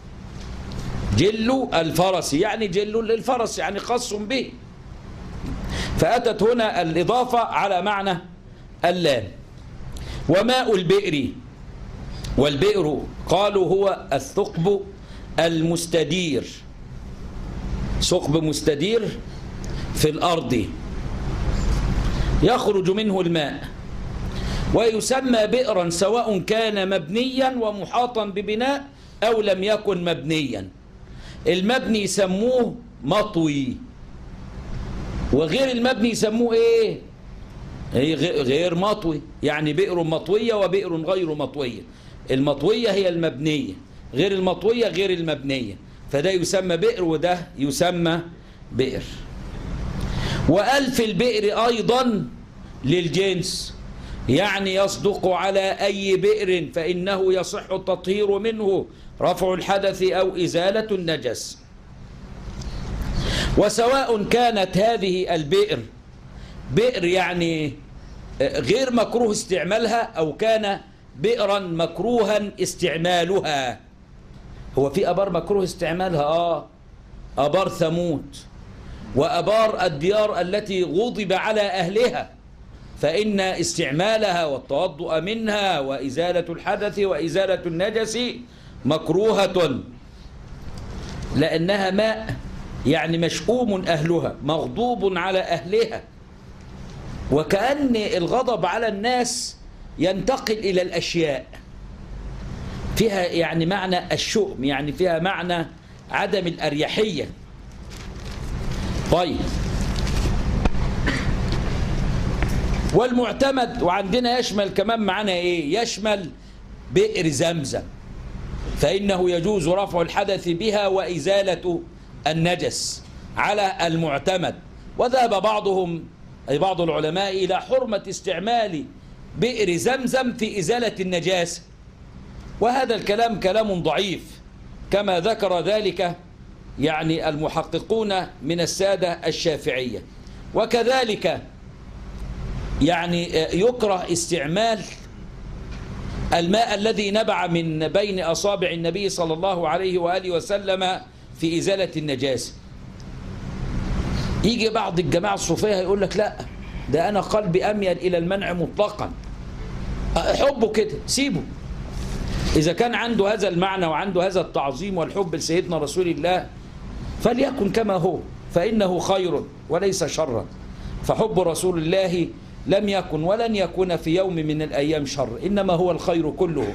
جل الفرس يعني جل للفرس، يعني خاص به. فأتت هنا الإضافة على معنى اللام. وماء البئر، والبئر قالوا هو الثقب المستدير، ثقب مستدير في الأرض يخرج منه الماء، ويسمى بئرا سواء كان مبنيا ومحاطا ببناء أو لم يكن مبنيا. المبني يسموه مطوي، وغير المبني يسموه ايه؟ غير مطوي، يعني بئر مطوية وبئر غير مطوية. المطوية هي المبنية، غير المطوية غير المبنية، فده يسمى بئر وده يسمى بئر. وألف البئر أيضا للجنس، يعني يصدق على أي بئر فإنه يصح التطهير منه، رفع الحدث أو إزالة النجس. وسواء كانت هذه البئر بئر يعني غير مكروه استعمالها أو كان بئرا مكروها استعمالها. هو في أبار مكروه استعمالها آه أبار ثمود وأبار الديار التي غضب على أهلها، فإن استعمالها والتوضؤ منها وإزالة الحدث وإزالة النجس مكروهة، لأنها ماء يعني مشؤوم أهلها مغضوب على أهلها. وكأن الغضب على الناس ينتقل إلى الأشياء، فيها يعني معنى الشؤم، يعني فيها معنى عدم الأريحية. طيب، والمعتمد وعندنا يشمل كمان معنا إيه؟ يشمل بئر زمزم، فإنه يجوز رفع الحدث بها وإزالة النجس على المعتمد. وذهب بعضهم أي بعض العلماء إلى حرمة استعمال بئر زمزم في إزالة النجاسة، وهذا الكلام كلام ضعيف كما ذكر ذلك يعني المحققون من السادة الشافعية. وكذلك يعني يكره استعمال الماء الذي نبع من بين أصابع النبي صلى الله عليه وآله وسلم في إزالة النجاسة. يجي بعض الجماعة الصوفية يقول لك لا، ده أنا قلبي أميل إلى المنع مطلقا، حبه كده سيبه. إذا كان عنده هذا المعنى وعنده هذا التعظيم والحب لسيدنا رسول الله فليكن كما هو، فإنه خير وليس شرا. فحب رسول الله لم يكن ولن يكون في يوم من الأيام شر، إنما هو الخير كله.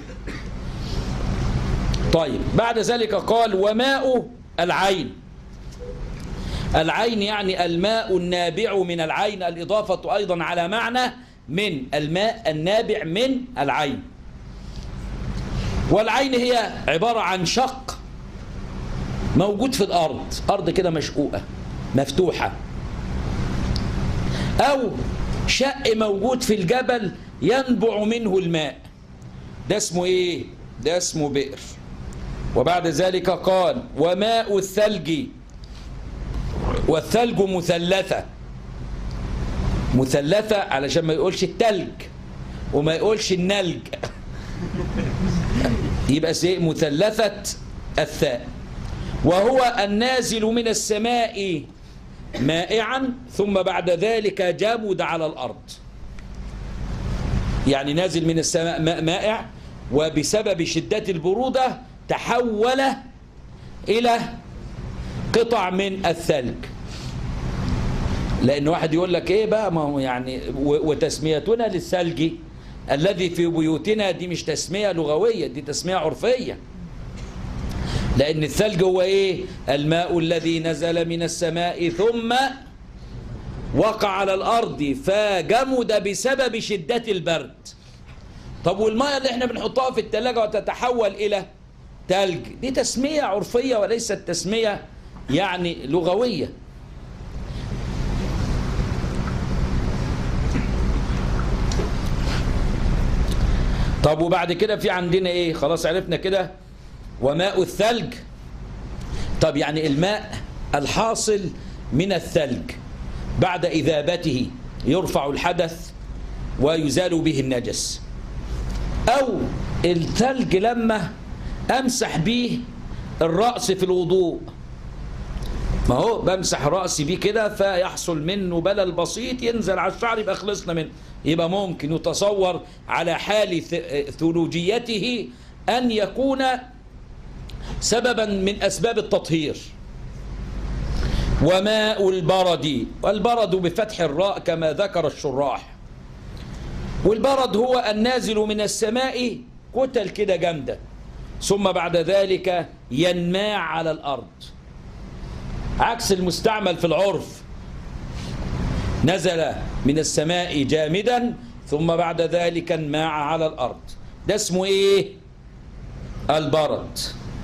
طيب، بعد ذلك قال وماء العين. العين يعني الماء النابع من العين، الإضافة أيضا على معنى من الماء النابع من العين. والعين هي عبارة عن شق موجود في الأرض، أرض كده مشقوقة مفتوحة، أو شق موجود في الجبل ينبع منه الماء، ده اسمه إيه؟ ده اسمه بئر. وبعد ذلك قال وماء الثلج. والثلج مثلثة، مثلثة علشان ما يقولش التلج وما يقولش النلج، يبقى مثلثة الثاء. وهو النازل من السماء مائعا ثم بعد ذلك جمد على الأرض، يعني نازل من السماء ماء مائع وبسبب شدة البرودة تحول إلى قطع من الثلج. لأن واحد يقول لك إيه بقى، ما هو يعني وتسميتنا للثلج الذي في بيوتنا دي مش تسمية لغوية، دي تسمية عرفية، لأن الثلج هو إيه؟ الماء الذي نزل من السماء ثم وقع على الأرض فجمد بسبب شدة البرد. طب والماء اللي احنا بنحطها في الثلاجة وتتحول إلى ثلج، دي تسمية عرفية وليست تسمية يعني لغوية. طب وبعد كده في عندنا ايه؟ خلاص عرفنا كده وماء الثلج. طب يعني الماء الحاصل من الثلج بعد إذابته يرفع الحدث ويزال به النجس، أو الثلج لما أمسح به الرأس في الوضوء، ما هو بمسح رأسي بيه كده فيحصل منه بلل بسيط ينزل على الشعر يبقى خلصنا منه، يبقى ممكن يتصور على حال ثلوجيته أن يكون سببا من أسباب التطهير. وماء البرد، والبرد بفتح الراء كما ذكر الشراح. والبرد هو النازل من السماء كتل كده جامدة ثم بعد ذلك ينماع على الأرض، عكس المستعمل في العرف، نزل من السماء جامدا ثم بعد ذلك انماع على الأرض، ده اسمه ايه؟ البرد.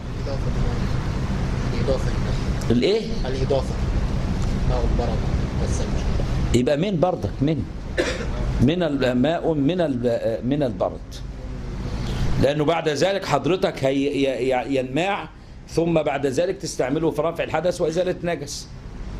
الإضافة الايه؟ الإضافة ماء البرد والثلج، يبقى من بردك من من الماء من من البرد، لأنه بعد ذلك حضرتك هي ينماع، ثم بعد ذلك تستعمله في رفع الحدث وإزالة نجس.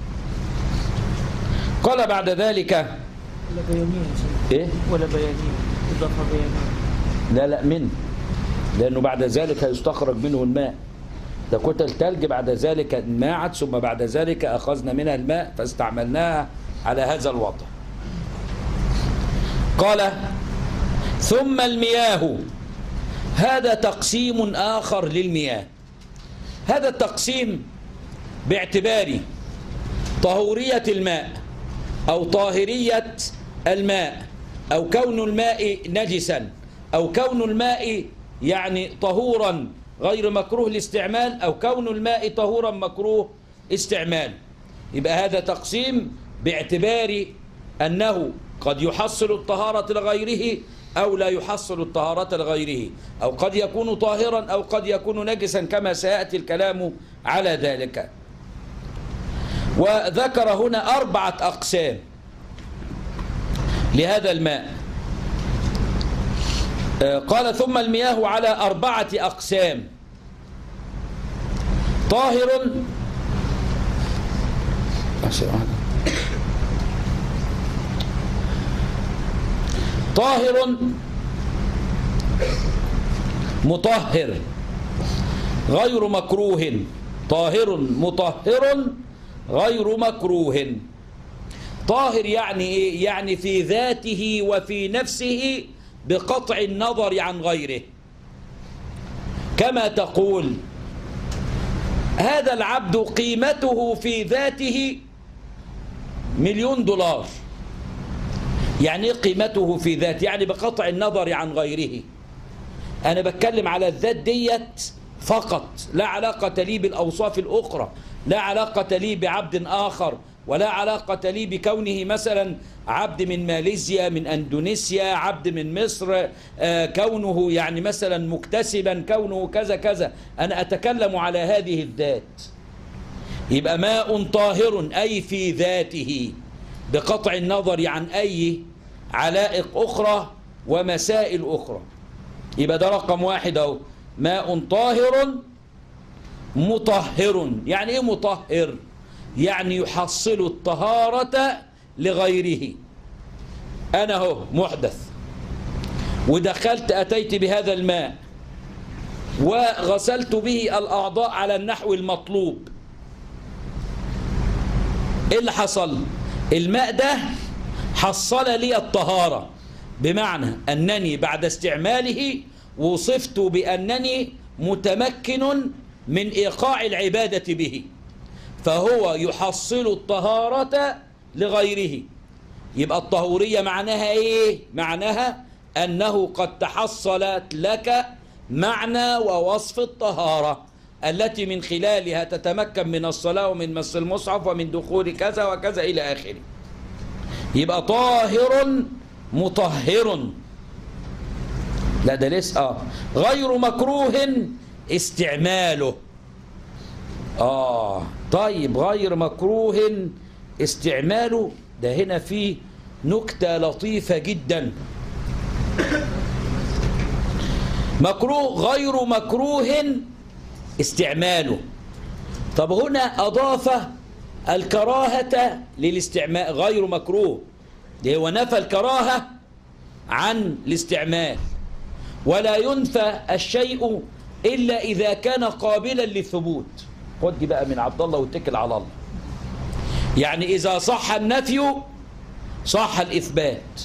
قال بعد ذلك ولا بيانية إيه؟ ولا بيانية إضافة بيانية. لا لا من، لأنه بعد ذلك هيستخرج منه الماء. ده كتل الثلج بعد ذلك انماعت، ثم بعد ذلك أخذنا منها الماء فاستعملناها على هذا الوضع. قال ثم المياه، هذا تقسيم آخر للمياه. هذا التقسيم باعتبار طهورية الماء أو طاهرية الماء، أو كون الماء نجسا، أو كون الماء يعني طهورا غير مكروه الاستعمال، أو كون الماء طهورا مكروه استعمال. يبقى هذا تقسيم باعتبار أنه قد يحصل الطهارة لغيره أو لا يحصل الطهارة لغيره، أو قد يكون طاهرا أو قد يكون نجسا، كما سيأتي الكلام على ذلك. وذكر هنا أربعة أقسام لهذا الماء. قال ثم المياه على أربعة أقسام: طاهر طاهر مطهر غير مكروه، طاهر مطهر غير مكروه. طاهر يعني إيه؟ يعني في ذاته وفي نفسه بقطع النظر عن غيره. كما تقول هذا العبد قيمته في ذاته مليون دولار. يعني ايه قيمته في ذاته؟ يعني بقطع النظر عن غيره. أنا بتكلم على الذات ديت فقط، لا علاقة لي بالأوصاف الأخرى، لا علاقة لي بعبد آخر، ولا علاقة لي بكونه مثلا عبد من ماليزيا، من أندونيسيا، عبد من مصر، آه كونه يعني مثلا مكتسبا، كونه كذا كذا. أنا أتكلم على هذه الذات. يبقى ماء طاهر أي في ذاته بقطع النظر عن أي علائق أخرى ومسائل أخرى. يبقى ده رقم واحد أهو، ماء طاهر مطهر. يعني إيه مطهر؟ يعني يحصل الطهارة لغيره. أنا هو محدث ودخلت أتيت بهذا الماء وغسلت به الأعضاء على النحو المطلوب. إيه اللي حصل؟ الماء ده حصل لي الطهارة، بمعنى أنني بعد استعماله وصفت بأنني متمكن من إيقاع العبادة به، فهو يحصل الطهارة لغيره. يبقى الطهورية معناها إيه؟ معناها أنه قد تحصلت لك معنى ووصف الطهارة التي من خلالها تتمكن من الصلاة ومن مس المصحف ومن دخول كذا وكذا إلى آخره. يبقى طاهر مطهر. لا ده لسه آه غير مكروه استعماله. آه طيب غير مكروه استعماله، ده هنا فيه نكتة لطيفة جدا. مكروه غير مكروه استعماله. طب هنا أضاف الكراهة للاستعمال، غير مكروه ده هو نفى الكراهة عن الاستعمال. ولا ينفى الشيء إلا إذا كان قابلا للثبوت. خد دي بقى من عبد الله واتكل على الله. يعني إذا صح النفي صح الإثبات.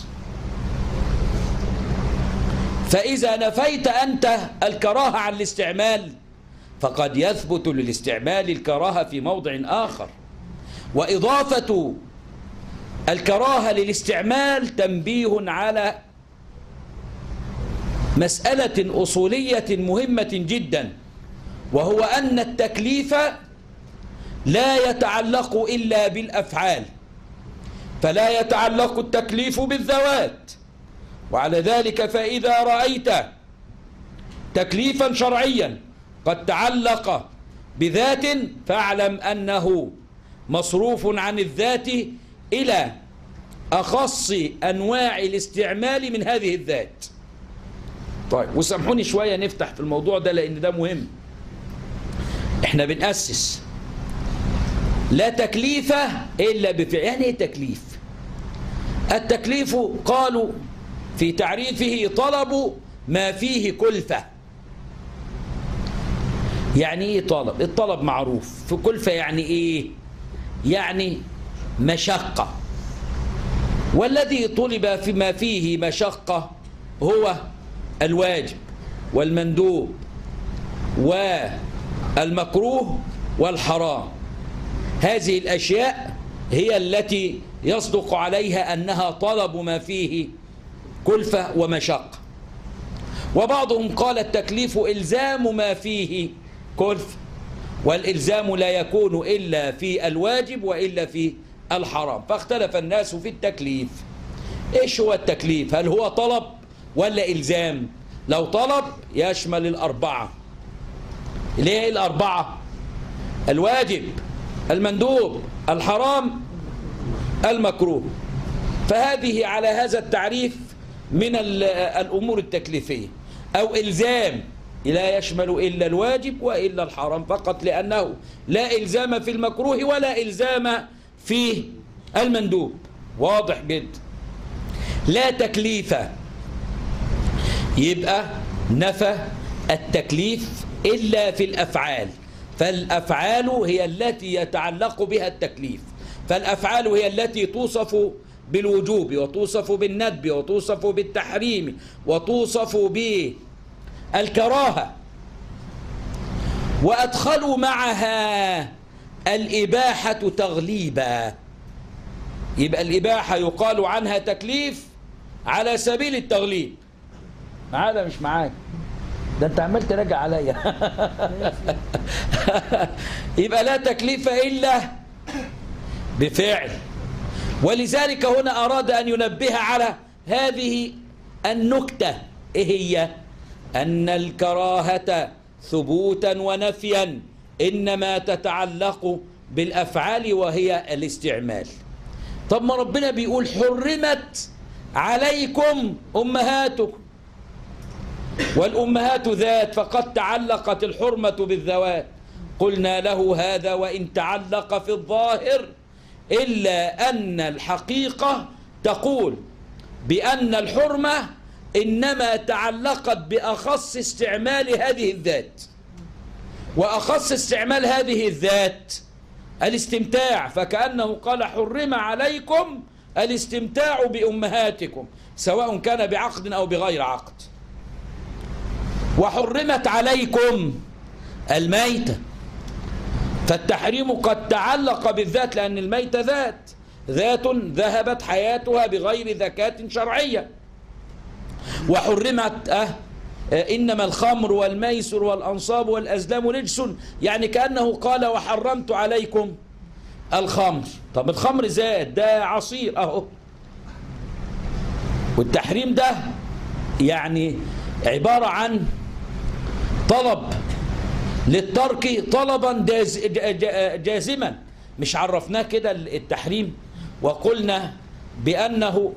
فإذا نفيت أنت الكراهة عن الاستعمال فقد يثبت للاستعمال الكراهة في موضع آخر. وإضافة الكراهة للاستعمال تنبيه على مسألة أصولية مهمة جدا، وهو أن التكليف لا يتعلق إلا بالأفعال، فلا يتعلق التكليف بالذوات. وعلى ذلك فإذا رأيت تكليفا شرعيا قد تعلق بذات فاعلم أنه مصروف عن الذات إلى أخص أنواع الاستعمال من هذه الذات. طيب وسامحوني شوية نفتح في الموضوع ده لأن ده مهم. احنا بنأسس لا تكليف إلا بفعل. يعني ايه تكليف؟ التكليف قالوا في تعريفه طلب ما فيه كلفة. يعني ايه طلب؟ الطلب معروف، في كلفة يعني ايه؟ يعني مشقة، والذي طلب فيما فيه مشقة هو الواجب والمندوب والمكروه والحرام. هذه الأشياء هي التي يصدق عليها أنها طلب ما فيه كلفة ومشقة. وبعضهم قال التكليف إلزام ما فيه كلفة، والإلزام لا يكون إلا في الواجب وإلا في الحرام. فاختلف الناس في التكليف. إيش هو التكليف؟ هل هو طلب ولا إلزام؟ لو طلب يشمل الأربعة. ليه الأربعة؟ الواجب، المندوب، الحرام، المكروه. فهذه على هذا التعريف من الأمور التكليفية. أو إلزام لا يشمل إلا الواجب وإلا الحرام فقط، لأنه لا إلزام في المكروه ولا إلزام في المندوب. واضح جدا. لا تكليف يبقى نفى التكليف إلا في الأفعال، فالأفعال هي التي يتعلق بها التكليف. فالأفعال هي التي توصف بالوجوب وتوصف بالندب وتوصف بالتحريم وتوصف بالكراهة، وأدخلوا معها الإباحة تغليبا. يبقى الإباحة يقال عنها تكليف على سبيل التغليب. معايا مش معاك؟ ده انت عمال تراجع عليا. يبقى لا تكليف إلا بفعل. ولذلك هنا أراد أن ينبه على هذه النكتة. إيه هي؟ أن الكراهة ثبوتا ونفيا إنما تتعلق بالأفعال وهي الاستعمال. طب ما ربنا بيقول حرمت عليكم أمهاتكم، والأمهات ذات، فقد تعلقت الحرمة بالذوات. قلنا له هذا وإن تعلق في الظاهر، إلا أن الحقيقة تقول بأن الحرمة إنما تعلقت بأخص استعمال هذه الذات، وأخص استعمال هذه الذات الاستمتاع. فكأنه قال حرم عليكم الاستمتاع بأمهاتكم سواء كان بعقد أو بغير عقد. وحرمت عليكم الميتة، فالتحريم قد تعلق بالذات، لأن الميتة ذات ذات ذهبت حياتها بغير زكاة شرعية. وحرمت أه إنما الخمر والميسر والأنصاب والأزلام رجس، يعني كأنه قال وحرمت عليكم الخمر. طب الخمر ذات، ده عصير أهو. والتحريم ده يعني عبارة عن طلب للترك طلبا جازما. مش عرفناه كده التحريم وقلنا بأنه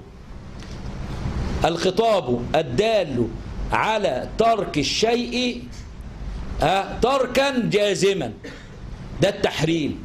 الخطاب الدال على ترك الشيء تركا جازما، ده التحريم.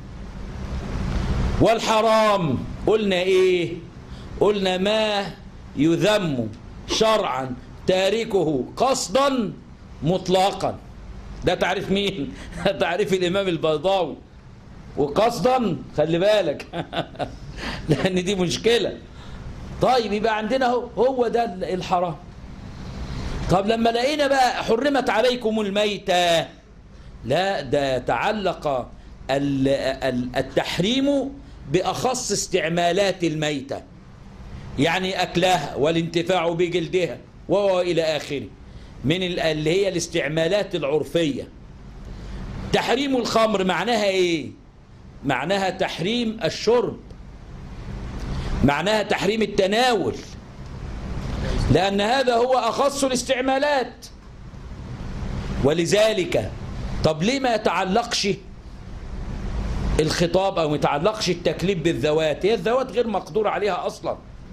والحرام قلنا ايه؟ قلنا ما يذم شرعا تاركه قصدا مطلقا. ده تعريف مين؟ تعريف الإمام البيضاوي. وقصدا خلي بالك لأن دي مشكلة. طيب يبقى عندنا هو, هو ده الحرام. طب لما لقينا بقى حرمت عليكم الميتة، لا ده تعلق التحريم بأخص استعمالات الميتة، يعني أكلها والانتفاع بجلدها وإلى آخره من اللي هي الاستعمالات العرفية. تحريم الخمر معناها إيه؟ معناها تحريم الشرب، معناها تحريم التناول، لأن هذا هو أخص الاستعمالات. ولذلك طب ليه ما يتعلقش الخطاب أو ما يتعلقش التكليف بالذوات؟ هي الذوات غير مقدور عليها أصلا،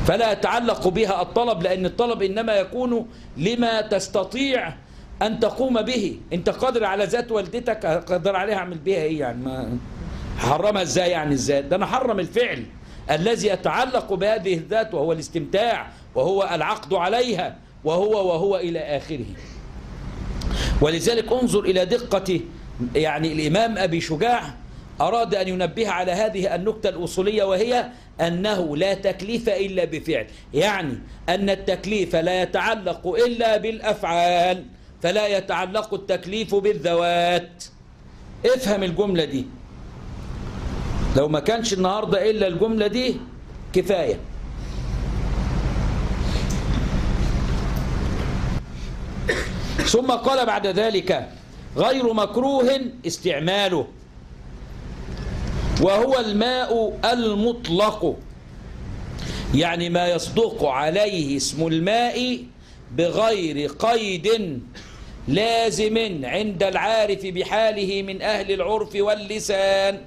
فلا يتعلق بها الطلب، لأن الطلب إنما يكون لما تستطيع أن تقوم به. أنت قادر على ذات والدتك، قادر عليها أعمل بها إيه يعني؟ ما حرمها إزاي يعني الذات؟ ده أنا حرم الفعل الذي يتعلق بهذه الذات، وهو الاستمتاع، وهو العقد عليها، وهو وهو إلى آخره. ولذلك انظر إلى دقة يعني الإمام أبي شجاع، أراد أن ينبه على هذه النكتة الأصولية، وهي أنه لا تكليف إلا بفعل، يعني أن التكليف لا يتعلق إلا بالأفعال، فلا يتعلق التكليف بالذوات. افهم الجملة دي، لو ما كانش النهاردة إلا الجملة دي كفاية. ثم قال بعد ذلك: غير مكروه استعماله، وهو الماء المطلق، يعني ما يصدق عليه اسم الماء بغير قيد لازم عند العارف بحاله من أهل العرف واللسان.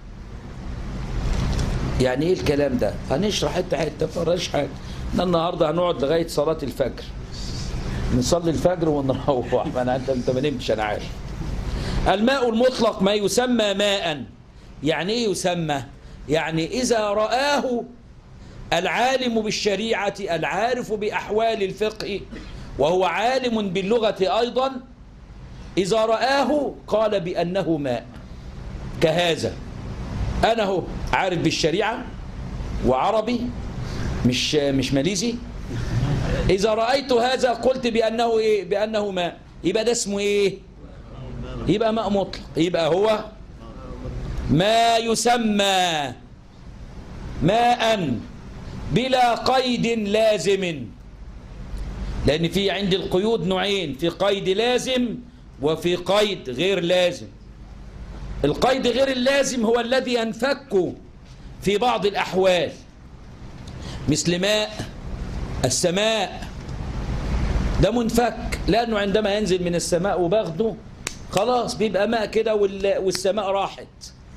يعني ايه الكلام ده؟ هنشرح حته حته، فرش حاجه. احنا النهارده هنقعد لغايه صلاه الفجر، نصلي الفجر ونروح. انا انت انت ما نمتش، انا عارف. الماء المطلق ما يسمى ماء. يعني ايه يسمى؟ يعني اذا رآه العالم بالشريعه العارف باحوال الفقه، وهو عالم باللغه ايضا، اذا رآه قال بانه ماء. كهذا أنا هو عارف بالشريعة وعربي، مش مش ماليزي. إذا رأيت هذا قلت بأنه إيه؟ بأنه ماء. يبقى ده اسمه إيه؟ يبقى ماء مطلق. يبقى هو ما يسمى ماء بلا قيد لازم، لأن في عند القيود نوعين: في قيد لازم وفي قيد غير لازم. القيد غير اللازم هو الذي ينفك في بعض الأحوال، مثل ماء السماء، ده منفك، لأنه عندما ينزل من السماء وباخده خلاص بيبقى ماء كده، والسماء راحت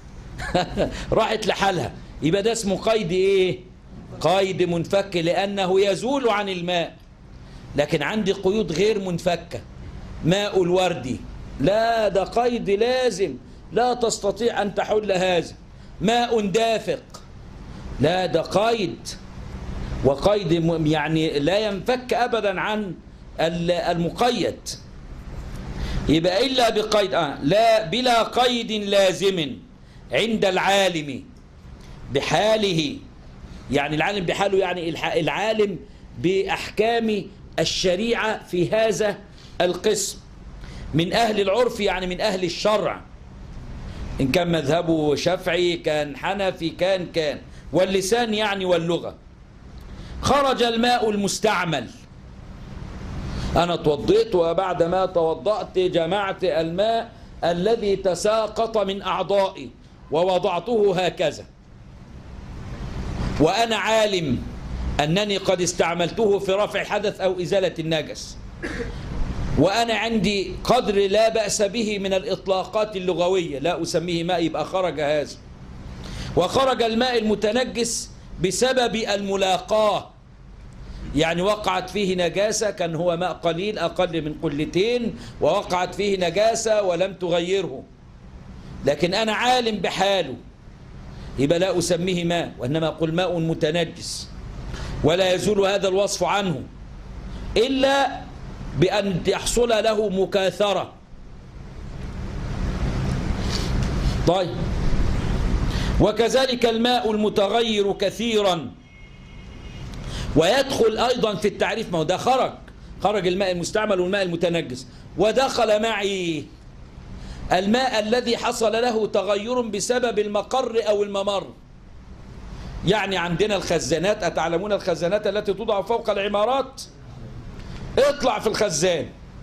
راحت لحالها. يبقى ده اسمه قيد إيه؟ قيد منفك، لأنه يزول عن الماء. لكن عندي قيود غير منفكة. ماء الورد، لا ده قيد لازم، لا تستطيع أن تحل هذا. ماء دافق، لا ده قيد، وقيد يعني لا ينفك أبدا عن المقيد. يبقى إلا بقيد آه لا بلا قيد لازم عند العالم بحاله. يعني العالم بحاله يعني العالم بأحكام الشريعة في هذا القسم، من أهل العرف يعني من أهل الشرع، إن كان مذهبه شافعي، كان حنفي، كان كان واللسان يعني واللغة. خرج الماء المستعمل، أنا توضئت وبعد ما توضأت جمعت الماء الذي تساقط من أعضائي ووضعته هكذا، وأنا عالم أنني قد استعملته في رفع الحدث أو إزالة النجس، وأنا عندي قدر لا بأس به من الإطلاقات اللغوية، لا أسميه ماء، يبقى خرج هذا. وخرج الماء المتنجس بسبب الملاقاة، يعني وقعت فيه نجاسة، كان هو ماء قليل أقل من قلتين، ووقعت فيه نجاسة ولم تغيره، لكن أنا عالم بحاله، يبقى لا أسميه ماء، وإنما أقول ماء متنجس، ولا يزول هذا الوصف عنه إلا بأن يحصل له مكاثرة. طيب، وكذلك الماء المتغير كثيرا، ويدخل أيضا في التعريف، ما هو ده خرج خرج الماء المستعمل والماء المتنجس، ودخل معي الماء الذي حصل له تغير بسبب المقر أو الممر. يعني عندنا الخزانات، أتعلمون الخزانات التي توضع فوق العمارات؟ اطلع في الخزان،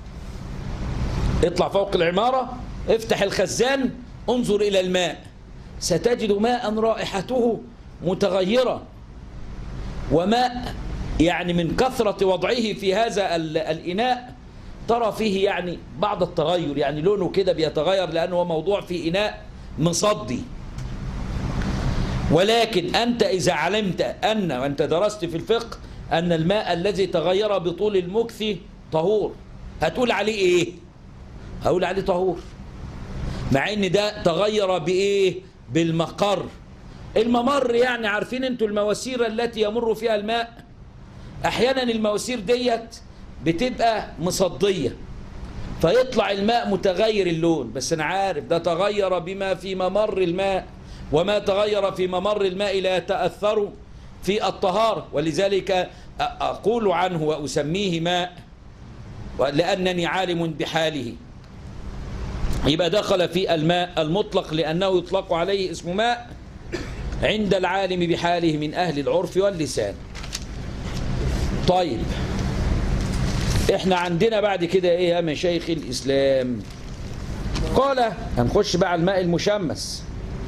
اطلع فوق العمارة، افتح الخزان، انظر إلى الماء، ستجد ماء رائحته متغيرة، وماء يعني من كثرة وضعه في هذا الإناء ترى فيه يعني بعض التغير، يعني لونه كده بيتغير لأنه هو موضوع في إناء مصدي. ولكن أنت إذا علمت أن وأنت درست في الفقه أن الماء الذي تغير بطول المكث طهور، هتقول عليه إيه؟ هقول عليه طهور، مع إن ده تغير بإيه؟ بالمقر. الممر يعني عارفين أنتوا المواسير التي يمر فيها الماء، أحيانا المواسير ديت بتبقى مصدية فيطلع الماء متغير اللون، بس أنا عارف ده تغير بما في ممر الماء، وما تغير في ممر الماء لا يتأثر في الطهارة، ولذلك أقول عنه وأسميه ماء لأنني عالم بحاله. يبقى دخل في الماء المطلق لأنه يطلق عليه اسم ماء عند العالم بحاله من أهل العرف واللسان. طيب احنا عندنا بعد كده ايه يا مشايخ الإسلام؟ قال هنخش بقى على الماء المشمس،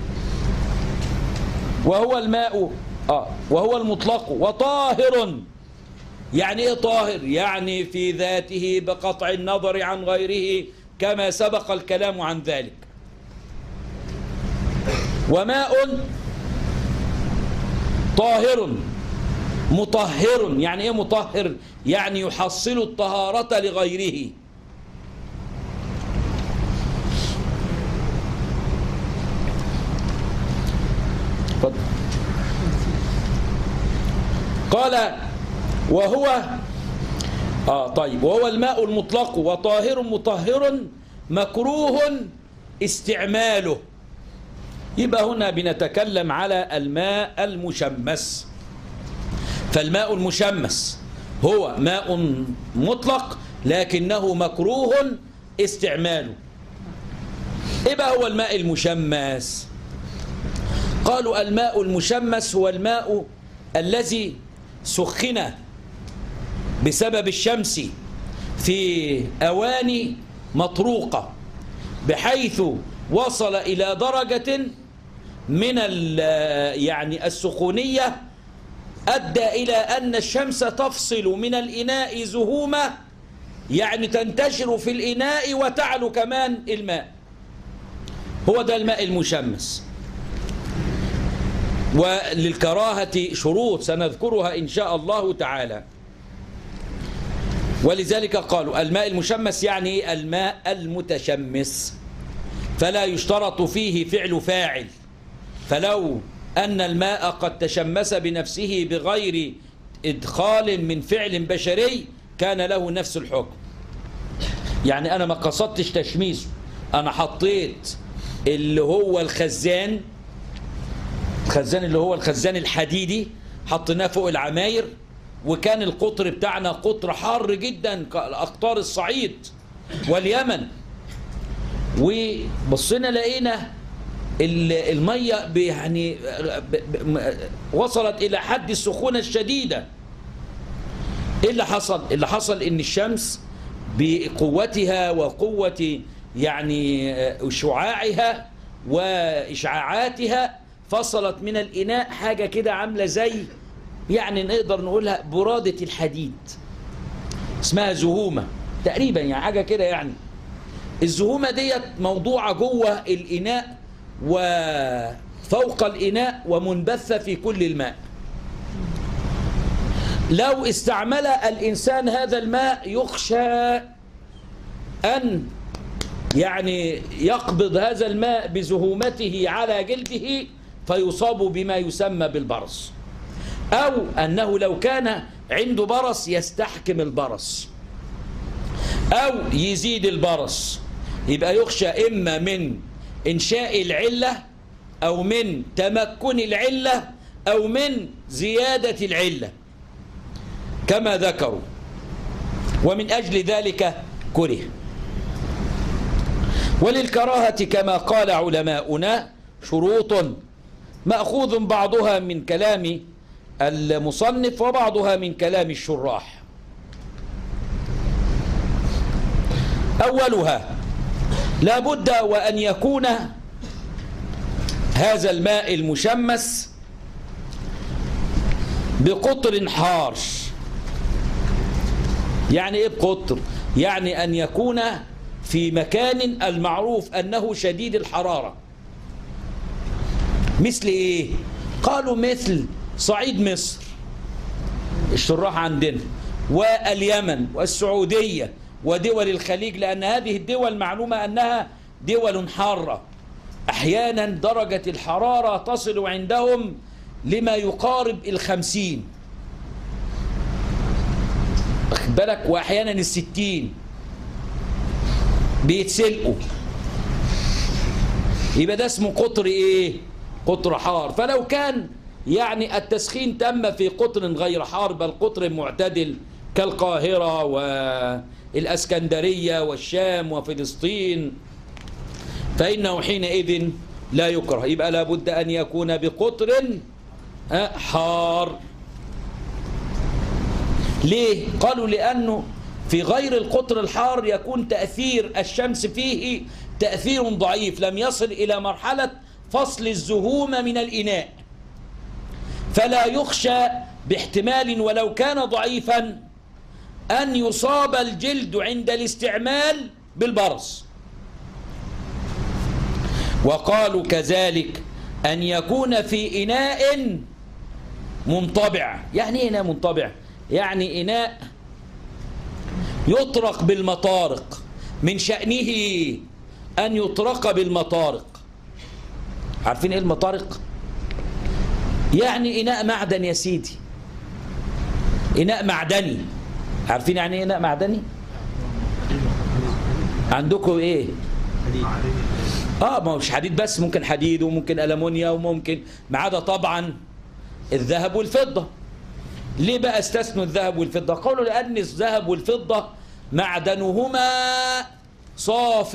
وهو الماء آه وهو المطلق وطاهر. يعني ايه طاهر؟ يعني في ذاته بقطع النظر عن غيره كما سبق الكلام عن ذلك. وماء طاهر مطهر. يعني ايه مطهر؟ يعني يحصل الطهارة لغيره. قال وهو آه طيب وهو الماء المطلق وطاهر مطهر مكروه استعماله. يبقى هنا بنتكلم على الماء المشمس. فالماء المشمس هو ماء مطلق لكنه مكروه استعماله. إيه بقى هو الماء المشمس؟ قالوا الماء المشمس هو الماء الذي سخن بسبب الشمس في أواني مطروقة بحيث وصل إلى درجة من يعني السخونية أدى إلى أن الشمس تفصل من الإناء زهومة، يعني تنتشر في الإناء وتعلو كمان الماء. هو ده الماء المشمس. وللكراهة شروط سنذكرها إن شاء الله تعالى. ولذلك قالوا الماء المشمس يعني الماء المتشمس، فلا يشترط فيه فعل فاعل. فلو أن الماء قد تشمس بنفسه بغير إدخال من فعل بشري كان له نفس الحكم. يعني أنا ما قصدتش تشميسه، أنا حطيت اللي هو الخزان الخزان اللي هو الخزان الحديدي، حطيناه فوق العماير، وكان القطر بتاعنا قطر حار جدا كأقطار الصعيد واليمن، وبصينا لقينا المية يعني وصلت إلى حد السخونة الشديدة. إيه اللي حصل؟ اللي حصل إن الشمس بقوتها وقوة يعني شعاعها وإشعاعاتها فصلت من الإناء حاجة كده عاملة زي يعني نقدر نقولها برادة الحديد، اسمها زهومة تقريبا، يعني حاجة كده. يعني الزهومة ديت موضوعة جوه الإناء وفوق الإناء ومنبثة في كل الماء. لو استعمل الإنسان هذا الماء يخشى أن يعني يقبض هذا الماء بزهومته على جلده فيصاب بما يسمى بالبرص، أو أنه لو كان عنده برص يستحكم البرص أو يزيد البرص. يبقى يخشى إما من إنشاء العلة أو من تمكن العلة أو من زيادة العلة كما ذكروا، ومن أجل ذلك كره. وللكراهة كما قال علماؤنا شروط مأخوذ بعضها من كلام المصنف وبعضها من كلام الشراح. أولها لا بد وأن يكون هذا الماء المشمس بقطر حار. يعني إيه بقطر؟ يعني أن يكون في مكان المعروف أنه شديد الحرارة. مثل إيه؟ قالوا مثل صعيد مصر الشراح عندنا واليمن والسعودية ودول الخليج، لأن هذه الدول معلومة أنها دول حارة، أحيانا درجة الحرارة تصل عندهم لما يقارب الخمسين، واخد بالك، وأحيانا الستين بيتسلقوا، يبقى ده اسمه قطر إيه؟ قطر حار. فلو كان يعني التسخين تم في قطر غير حار بل قطر معتدل كالقاهرة والإسكندرية والشام وفلسطين فإنه حينئذ لا يكره، يبقى لابد أن يكون بقطر حار. ليه؟ قالوا لأنه في غير القطر الحار يكون تأثير الشمس فيه تأثير ضعيف، لم يصل إلى مرحلة فصل الزهوم من الإناء، فلا يخشى باحتمال ولو كان ضعيفا أن يصاب الجلد عند الاستعمال بالبرص. وقالوا كذلك أن يكون في إناء منطبع. يعني إيه إناء منطبع؟ يعني إناء يطرق بالمطارق، من شأنه أن يطرق بالمطارق. عارفين إيه المطارق؟ يعني إناء معدن يا سيدي، إناء معدني. عارفين يعني إيه إناء معدني؟ عندكم إيه؟ آه ما هوش حديد بس، ممكن حديد وممكن ألمونيا وممكن ما عدا طبعا الذهب والفضة. ليه بقى استثنوا الذهب والفضة؟ قالوا لأن الذهب والفضة معدنهما صاف،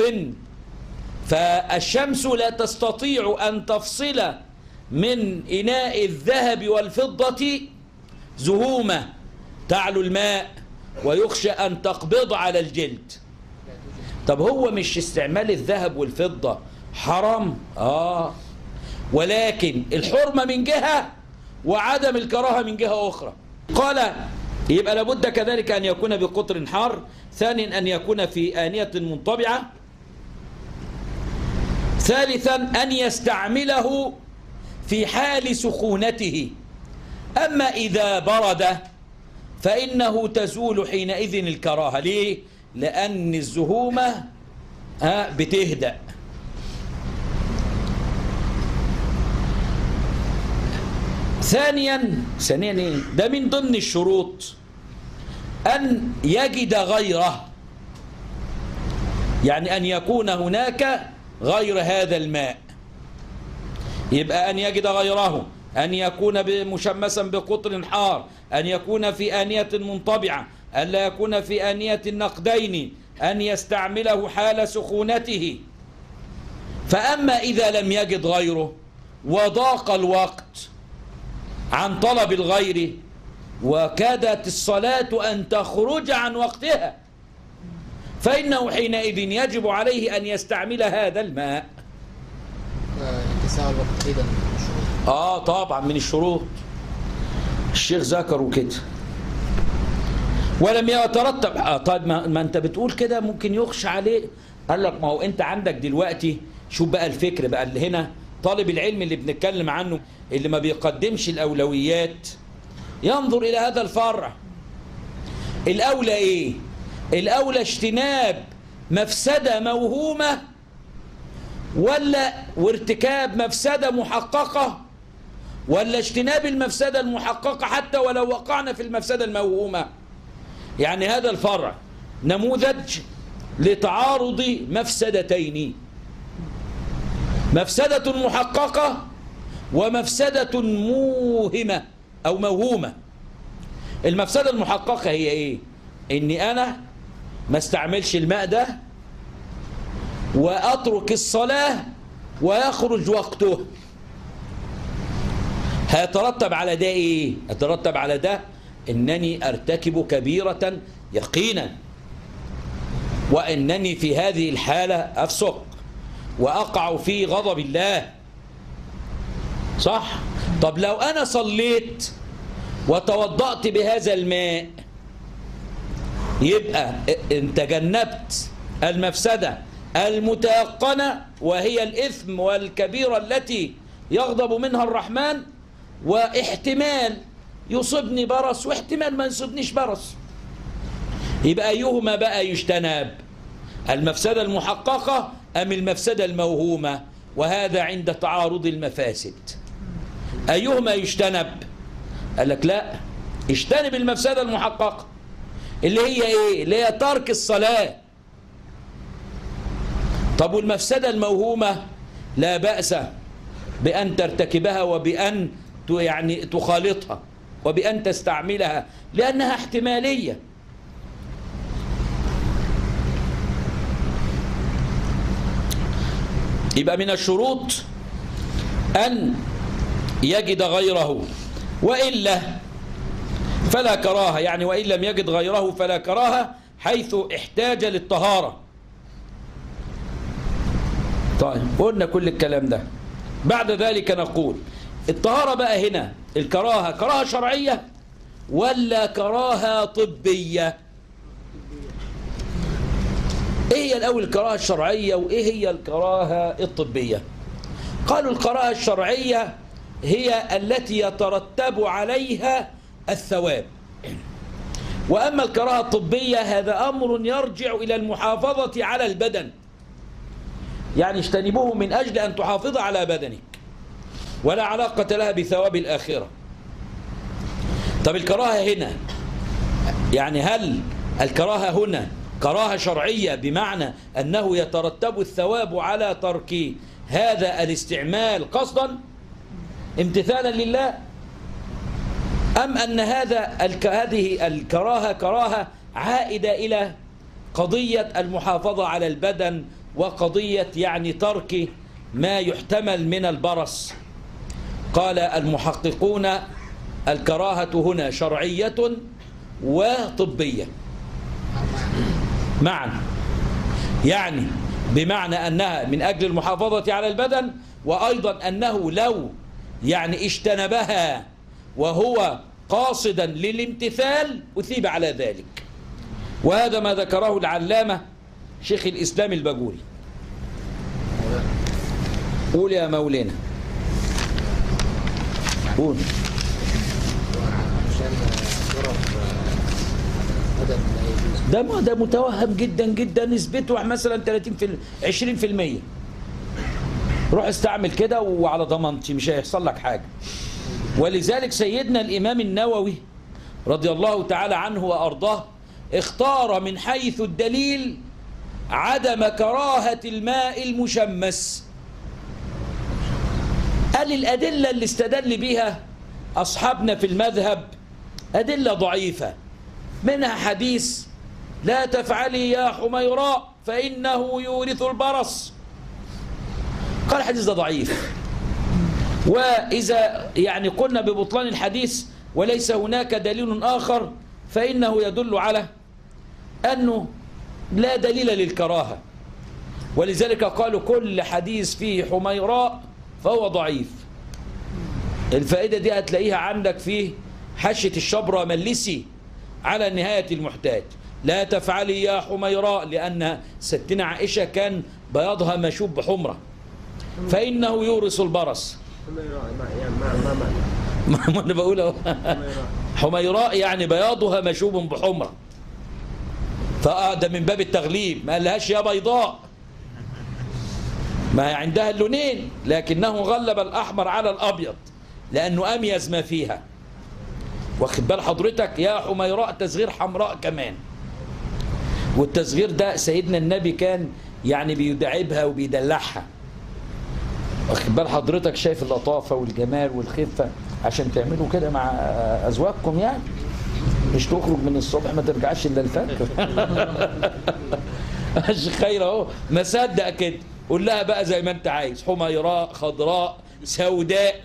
فالشمس لا تستطيع أن تفصل من إناء الذهب والفضة زهومة تعلو الماء ويخشى أن تقبض على الجلد. طب هو مش استعمال الذهب والفضة حرام؟ آه، ولكن الحرمة من جهة وعدم الكراهة من جهة أخرى. قال يبقى لابد كذلك أن يكون بقطر حار. ثانيا أن يكون في آنية منطبعة. ثالثا أن يستعمله في حال سخونته. أما إذا برد فإنه تزول حينئذ الكراهة. ليه؟ لأن الزهومة بتهدأ. ثانيا ثانيا إيه؟ ده من ضمن الشروط أن يجد غيره، يعني أن يكون هناك غير هذا الماء. يبقى أن يجد غيره، أن يكون مشمسا بقطر حار، أن يكون في آنية منطبعة، أن لا يكون في آنية النقدين، أن يستعمله حال سخونته. فأما إذا لم يجد غيره وضاق الوقت عن طلب الغير وكادت الصلاة أن تخرج عن وقتها، فإنه حينئذ يجب عليه أن يستعمل هذا الماء. اتساع الوقت أيضا من الشروط. آه طبعا من الشروط، الشيخ ذكروا كده. ولم يترتب آه طيب ما, ما أنت بتقول كده ممكن يخشى عليه. قال لك ما هو أنت عندك دلوقتي، شوف بقى الفكر بقى اللي هنا طالب العلم اللي بنتكلم عنه، اللي ما بيقدمش الأولويات، ينظر إلى هذا الفرع. الأولى إيه؟ الأولى اجتناب مفسدة موهومة ولا وارتكاب مفسدة محققة، ولا اجتناب المفسدة المحققة حتى ولو وقعنا في المفسدة الموهومة. يعني هذا الفرع نموذج لتعارض مفسدتين، مفسدة محققة ومفسدة موهمة أو موهومة. المفسدة المحققة هي إيه؟ إني أنا ما استعملش الماء ده وأترك الصلاة ويخرج وقته. هيترتب على ده إيه؟ هيترتب على ده إنني أرتكب كبيرة يقينا، وإنني في هذه الحالة أفسق وأقع في غضب الله. صح؟ طب لو أنا صليت وتوضأت بهذا الماء يبقى انت جنبت المفسدة المتيقنة وهي الإثم والكبيرة التي يغضب منها الرحمن، واحتمال يصيبني برص واحتمال ما يصيبنيش برص. يبقى أيهما بقى يجتنب؟ المفسدة المحققة أم المفسدة الموهومة؟ وهذا عند تعارض المفاسد. أيهما يجتنب؟ قال لك لا، اجتنب المفسدة المحققة اللي هي إيه؟ اللي هي ترك الصلاة. طب والمفسدة الموهومة لا بأس بأن ترتكبها وبأن يعني تخالطها وبأن تستعملها لأنها احتمالية. يبقى من الشروط أن يجد غيره، وإلا فلا كراهة، يعني وإن لم يجد غيره فلا كراهة حيث احتاج للطهارة. طيب قلنا كل الكلام ده. بعد ذلك نقول الطهارة بقى هنا الكراهة كراهة شرعية ولا كراهة طبية؟ ايه هي الأول الكراهة الشرعية وايه هي الكراهة الطبية؟ قالوا الكراهة الشرعية هي التي يترتب عليها الثواب، وأما الكراهة الطبية هذا أمر يرجع إلى المحافظة على البدن، يعني اجتنبوه من أجل أن تحافظ على بدنك ولا علاقة لها بثواب الآخرة. طب الكراهة هنا يعني هل الكراهة هنا كراهة شرعية بمعنى أنه يترتب الثواب على ترك هذا الاستعمال قصدا امتثالا لله، أم أن هذا هذه الكراهة كراهة عائدة إلى قضية المحافظة على البدن وقضية يعني ترك ما يحتمل من البرص؟ قال المحققون الكراهة هنا شرعية وطبية معا، يعني بمعنى أنها من أجل المحافظة على البدن، وأيضا أنه لو يعني اجتنبها وهو قاصدا للامتثال أثيب على ذلك. وهذا ما ذكره العلامة شيخ الإسلام الباجوري. قول يا مولانا قول. ده ما ده متوهم جدا جدا، نسبته مثلا ثلاثين في عشرين في المية. روح استعمل كده وعلى ضمانتي مش هيحصل لك حاجة. ولذلك سيدنا الإمام النووي رضي الله تعالى عنه وأرضاه اختار من حيث الدليل عدم كراهة الماء المشمس. قال الأدلة اللي استدل بها أصحابنا في المذهب أدلة ضعيفة، منها حديث لا تفعلي يا حميراء فإنه يورث البرص. قال الحديث ده ضعيف، وإذا يعني قلنا ببطلان الحديث وليس هناك دليل آخر فإنه يدل على أنه لا دليل للكراهة، ولذلك قالوا كل حديث فيه حميراء فهو ضعيف. الفائدة دي هتلاقيها عندك في حاشية الشبرة ملسي على نهاية المحتاج. لا تفعلي يا حميراء لأن ستنا عائشة كان بياضها مشوب بحمرة فإنه يورث البرص. ما أنا بقوله حميراء يعني بياضها مشوب بحمرة، فده من باب التغليب، ما قالهاش يا بيضاء، ما عندها اللونين لكنه غلب الأحمر على الأبيض لأنه أميز ما فيها. واخد بال حضرتك؟ يا حميراء تصغير حمراء كمان، والتصغير ده سيدنا النبي كان يعني بيدعبها وبيدلعها. واخد بال حضرتك؟ شايف اللطافة والجمال والخفة عشان تعملوا كده مع أزواجكم، يعني مش تخرج من الصبح ما ترجعش إلا الفجر. الشيخ خير اهو ما صدق كده، قول لها بقى زي ما انت عايز، حميراء، خضراء، سوداء.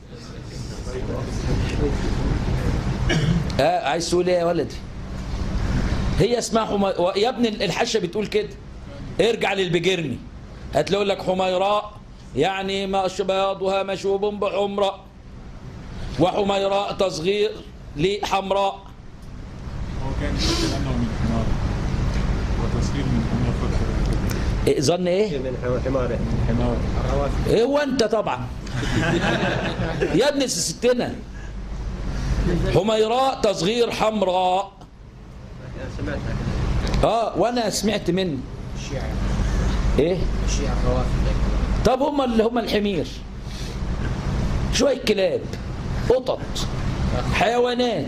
اه عايز تقول ايه يا ولدي؟ هي اسمها حمي... يا ابن الحشه بتقول كده، ارجع للبجرني هتلاقي لك حميراء يعني ما بياضها مشوب بحمراء، وحميراء تصغير لحمراء. هو كان يقول انه من حمار وتصغير من حمار فكر. إيه ظن ايه؟ من حمار من حمار. ايه وانت طبعا يا ابن ستنا. حميراء تصغير حمراء. اه وانا سمعت منه. الشيعة ايه الشيعة الروافض. طب هم اللي هم الحمير، شويه كلاب، قطط، حيوانات،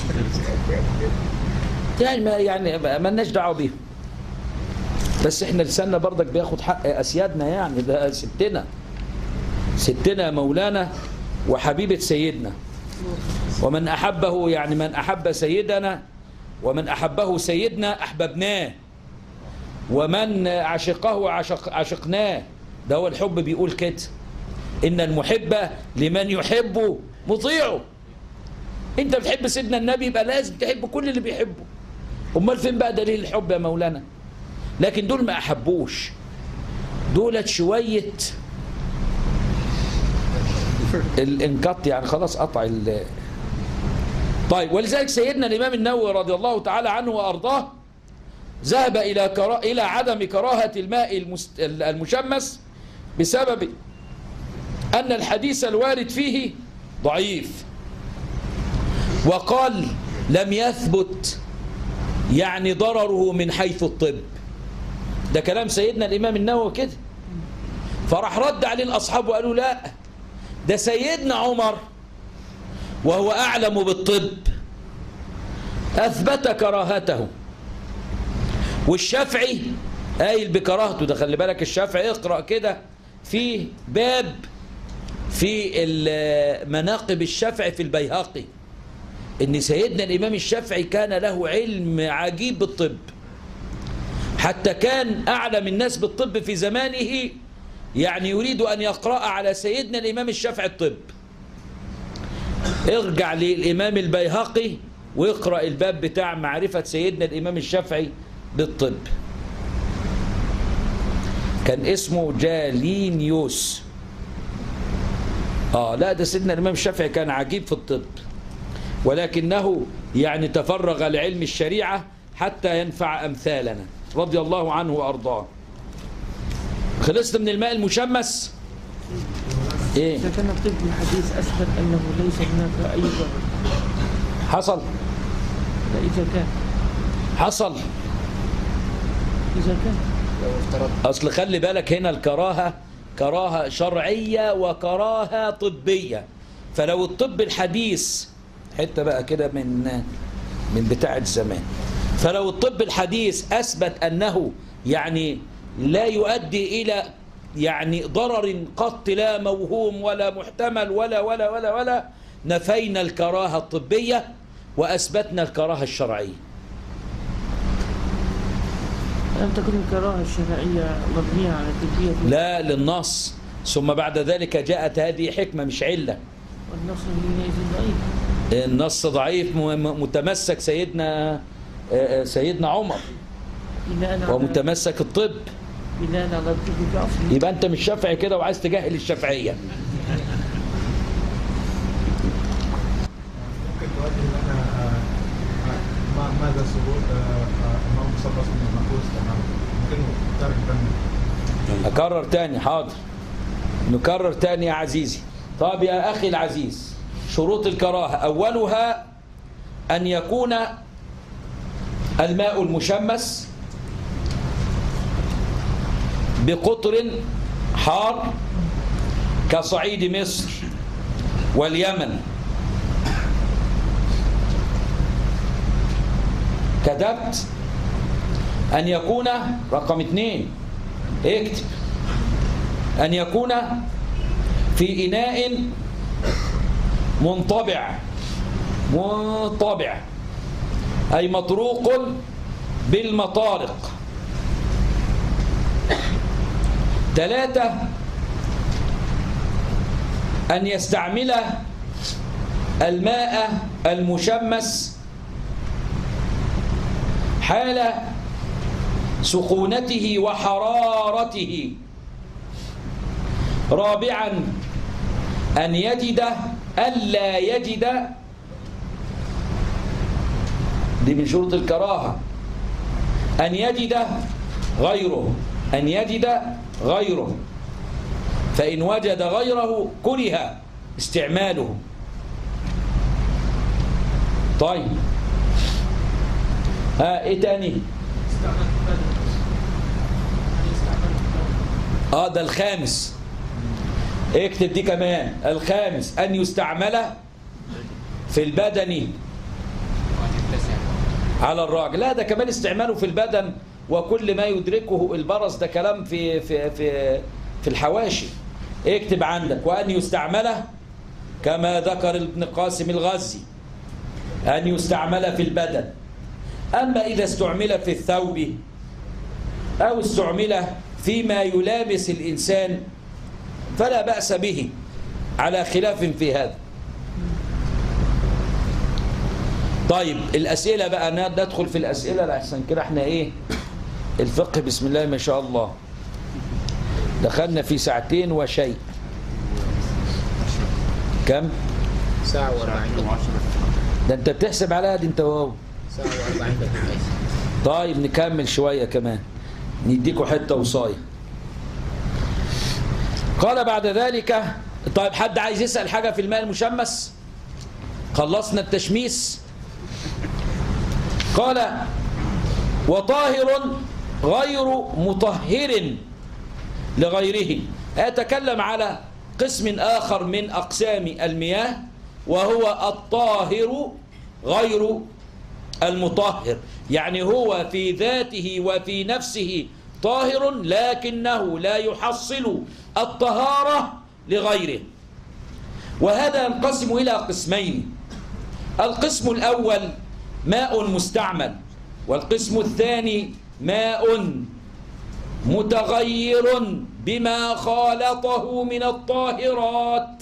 يعني ما يعني ما لناش دعوه بيهم. بس احنا لساننا برضك بياخد حق اسيادنا، يعني ده ستنا ستنا مولانا وحبيبه سيدنا. ومن احبه يعني من احب سيدنا ومن احبه سيدنا احببناه، ومن عشقه عشق عشقناه. ده هو الحب بيقول كده، ان المحب لمن يحب مطيعه. انت بتحب سيدنا النبي يبقى لازم تحب كل اللي بيحبه. امال فين بقى دليل الحب يا مولانا؟ لكن دول ما احبوش، دولت شويه الانقط، يعني خلاص قطع ال. طيب ولذلك سيدنا الامام النووي رضي الله تعالى عنه وارضاه ذهب الى كرا... الى عدم كراهه الماء المست... المشمس بسبب ان الحديث الوارد فيه ضعيف، وقال لم يثبت يعني ضرره من حيث الطب. ده كلام سيدنا الامام النووي كده. فراح رد عليه الاصحاب وقالوا لا، ده سيدنا عمر وهو اعلم بالطب اثبت كراهته، والشافعي قايل بكراهته. ده خلي بالك الشافعي اقرأ كده في باب في مناقب الشافعي في البيهقي، ان سيدنا الامام الشافعي كان له علم عجيب بالطب، حتى كان اعلم الناس بالطب في زمانه، يعني يريد ان يقرأ على سيدنا الامام الشافعي الطب. ارجع للامام البيهقي واقرأ الباب بتاع معرفة سيدنا الامام الشافعي بالطب، كان اسمه جالينيوس. اه لا، ده سيدنا الامام الشافعي كان عجيب في الطب، ولكنه يعني تفرغ لعلم الشريعة حتى ينفع امثالنا رضي الله عنه وارضاه. خلصت من الماء المشمس؟ ايه إذا كان الطب الحديث أثبت أنه ليس هناك أي ضرر. حصل؟ لا إذا كان حصل إذا كان لو افترض اصل خلي بالك هنا الكراهة كراهة شرعية وكراهة طبية. فلو الطب الحديث حتى بقى كده من من بتاع الزمان، فلو الطب الحديث أثبت أنه يعني لا يؤدي إلى يعني ضرر قط لا موهوم ولا محتمل ولا ولا ولا ولا نفينا الكراهة الطبية وأثبتنا الكراهة الشرعية. لم تكن الكراهة الشرعية مبنية على الطبية؟ لا، للنص، ثم بعد ذلك جاءت هذه حكمة مش علة. والنص حينئذ ضعيف. النص ضعيف، متمسك سيدنا سيدنا عمر ومتمسك الطب بناء على الطب في أصله. يبقى أنت مش شافعي كده وعايز تجاهل الشافعية. ممكن تؤدي لنا ماذا ثبوت امام مصطفى من المحفوظ تماما؟ ممكن ترك ثاني. أكرر تاني، حاضر، نكرر تاني يا عزيزي. طب يا أخي العزيز، شروط الكراهة أولها أن يكون الماء المشمس بقطر حار كصعيد مصر واليمن. كتبت أن يكون رقم اثنين، اكتب أن يكون في إناء منطبع منطبع أي مطروق بالمطارق. ثلاثة أن يستعمل الماء المشمس حال سخونته وحرارته. رابعا أن يجد ألا يجد، دي من شروط الكراهة، أن يجد غيره أن يجد غيره فإن وجد غيره كره استعماله. طيب ها ايه تاني؟ اه ده الخامس، اكتب دي كمان. الخامس أن يستعمل في البدن على الراجل. لا ده كمان استعماله في البدن وكل ما يدركه البرص، ده كلام في في في في الحواشي. اكتب عندك وأن يستعمل كما ذكر ابن قاسم الغزي أن يستعمل في البدن. أما إذا استعمل في الثوب أو استعمل فيما يلامس الإنسان فلا بأس به على خلاف في هذا. طيب الأسئلة بقى، ندخل في الأسئلة لأحسن كده احنا ايه الفقه بسم الله ما شاء الله دخلنا في ساعتين وشيء. كم؟ ساعة وأربعين دقيقة. ده انت بتحسب على دي انت واو. ساعة وأربعين دقيقة. طيب نكمل شوية كمان نديكوا حتة وصاية. قال بعد ذلك. طيب حد عايز يسأل حاجة في الماء المشمس؟ خلصنا التشميس. قال وطاهر غير مطهر لغيره. أتكلم على قسم آخر من أقسام المياه وهو الطاهر غير المطهر، يعني هو في ذاته وفي نفسه طاهر لكنه لا يحصل الطهارة لغيره. وهذا ينقسم إلى قسمين. القسم الأول ماء مستعمل، والقسم الثاني ماء متغير بما خالطه من الطاهرات.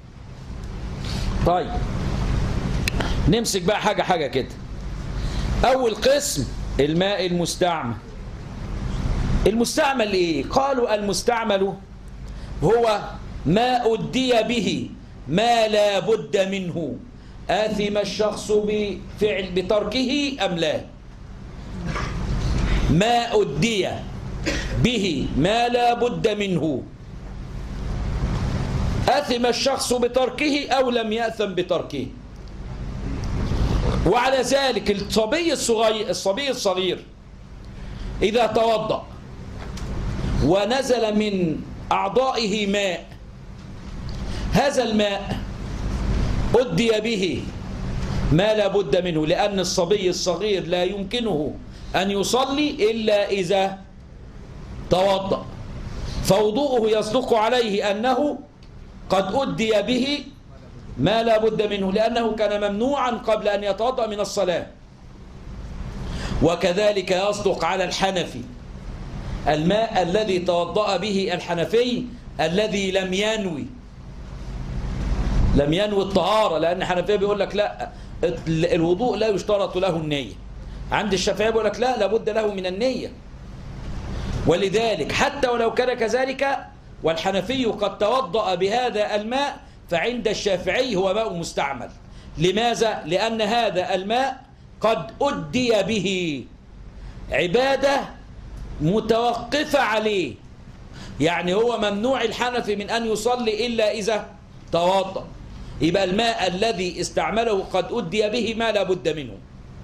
طيب نمسك بقى حاجة حاجة كده. أول قسم الماء المستعمل. المستعمل إيه؟ قالوا المستعمل هو ما أدي به ما لا بد منه، آثم الشخص بفعل بتركه أم لا. ما أدي به ما لا بد منه، آثم الشخص بتركه أو لم يأثم بتركه. وعلى ذلك الصبي الصغير الصبي الصغير إذا توضأ ونزل من أعضائه ماء، هذا الماء أدي به ما لا بد منه، لأن الصبي الصغير لا يمكنه أن يصلي إلا إذا توضأ، فوضوءه يصدق عليه أنه قد أدي به ما لا بد منه، لأنه كان ممنوعا قبل أن يتوضأ من الصلاة. وكذلك يصدق على الحنفي الماء الذي توضأ به الحنفي الذي لم ينوي لم ينوي الطهارة، لأن الحنفية بيقول لك لا، الوضوء لا يشترط له النية. عند الشافعية بيقول لك لا، لابد له من النية. ولذلك حتى ولو كان كذلك والحنفي قد توضأ بهذا الماء فعند الشافعي هو ماء مستعمل. لماذا؟ لأن هذا الماء قد أدي به عبادة متوقفة عليه، يعني هو ممنوع الحنفي من أن يصلي إلا إذا توضأ. يبقى الماء الذي استعمله قد أدي به ما لا بد منه،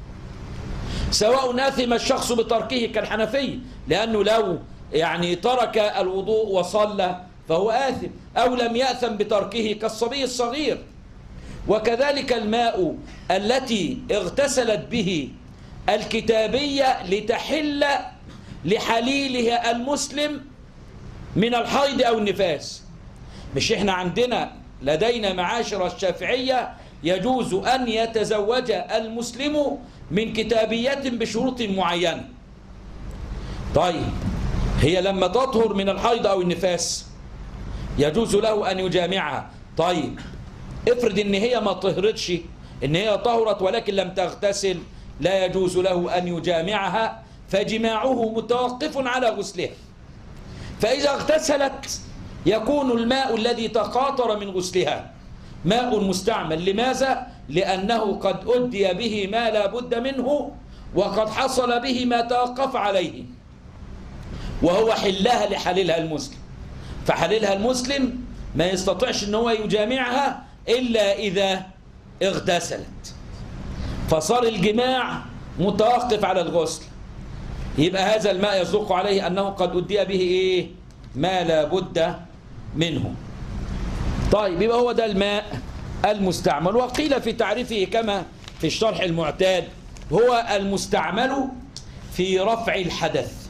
سواء آثم الشخص بتركه كالحنفي، لأنه لو يعني ترك الوضوء وصلى فهو آثم، أو لم يأثم بتركه كالصبي الصغير. وكذلك الماء التي اغتسلت به الكتابية لتحل لحليلها المسلم من الحيض أو النفاس. مش احنا عندنا لدينا معاشر الشافعية يجوز أن يتزوج المسلم من كتابية بشروط معينة. طيب هي لما تطهر من الحيض أو النفاس يجوز له أن يجامعها. طيب افرض ان هي ما طهرتش، ان هي طهرت ولكن لم تغتسل، لا يجوز له أن يجامعها، فجماعه متوقف على غسلها. فإذا اغتسلت يكون الماء الذي تقاطر من غسلها ماء مستعمل. لماذا؟ لأنه قد أدي به ما لا بد منه وقد حصل به ما توقف عليه، وهو حلها لحليلها المسلم، فحللها المسلم ما يستطيعش ان هو يجامعها إلا إذا اغتسلت، فصار الجماع متوقف على الغسل، يبقى هذا الماء يصدق عليه أنه قد أدي به إيه؟ ما لا بد منه. طيب يبقى هو ده الماء المستعمل. وقيل في تعريفه كما في الشرح المعتاد هو المستعمل في رفع الحدث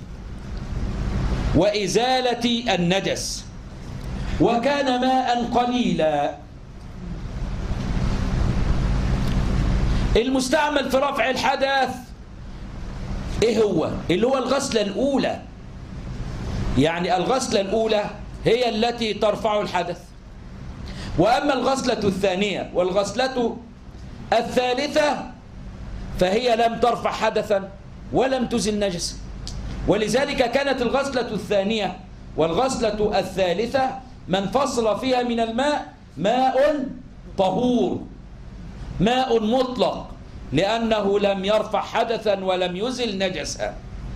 وإزالة النجس، وكان ماء قليلا. المستعمل في رفع الحدث ايه هو؟ اللي هو الغسلة الأولى، يعني الغسلة الأولى هي التي ترفع الحدث، وأما الغسلة الثانية والغسلة الثالثة فهي لم ترفع حدثا ولم تزل نجسا، ولذلك كانت الغسلة الثانية والغسلة الثالثة من فصل فيها من الماء ماء طهور، ماء مطلق، لأنه لم يرفع حدثا ولم يزل نجسا.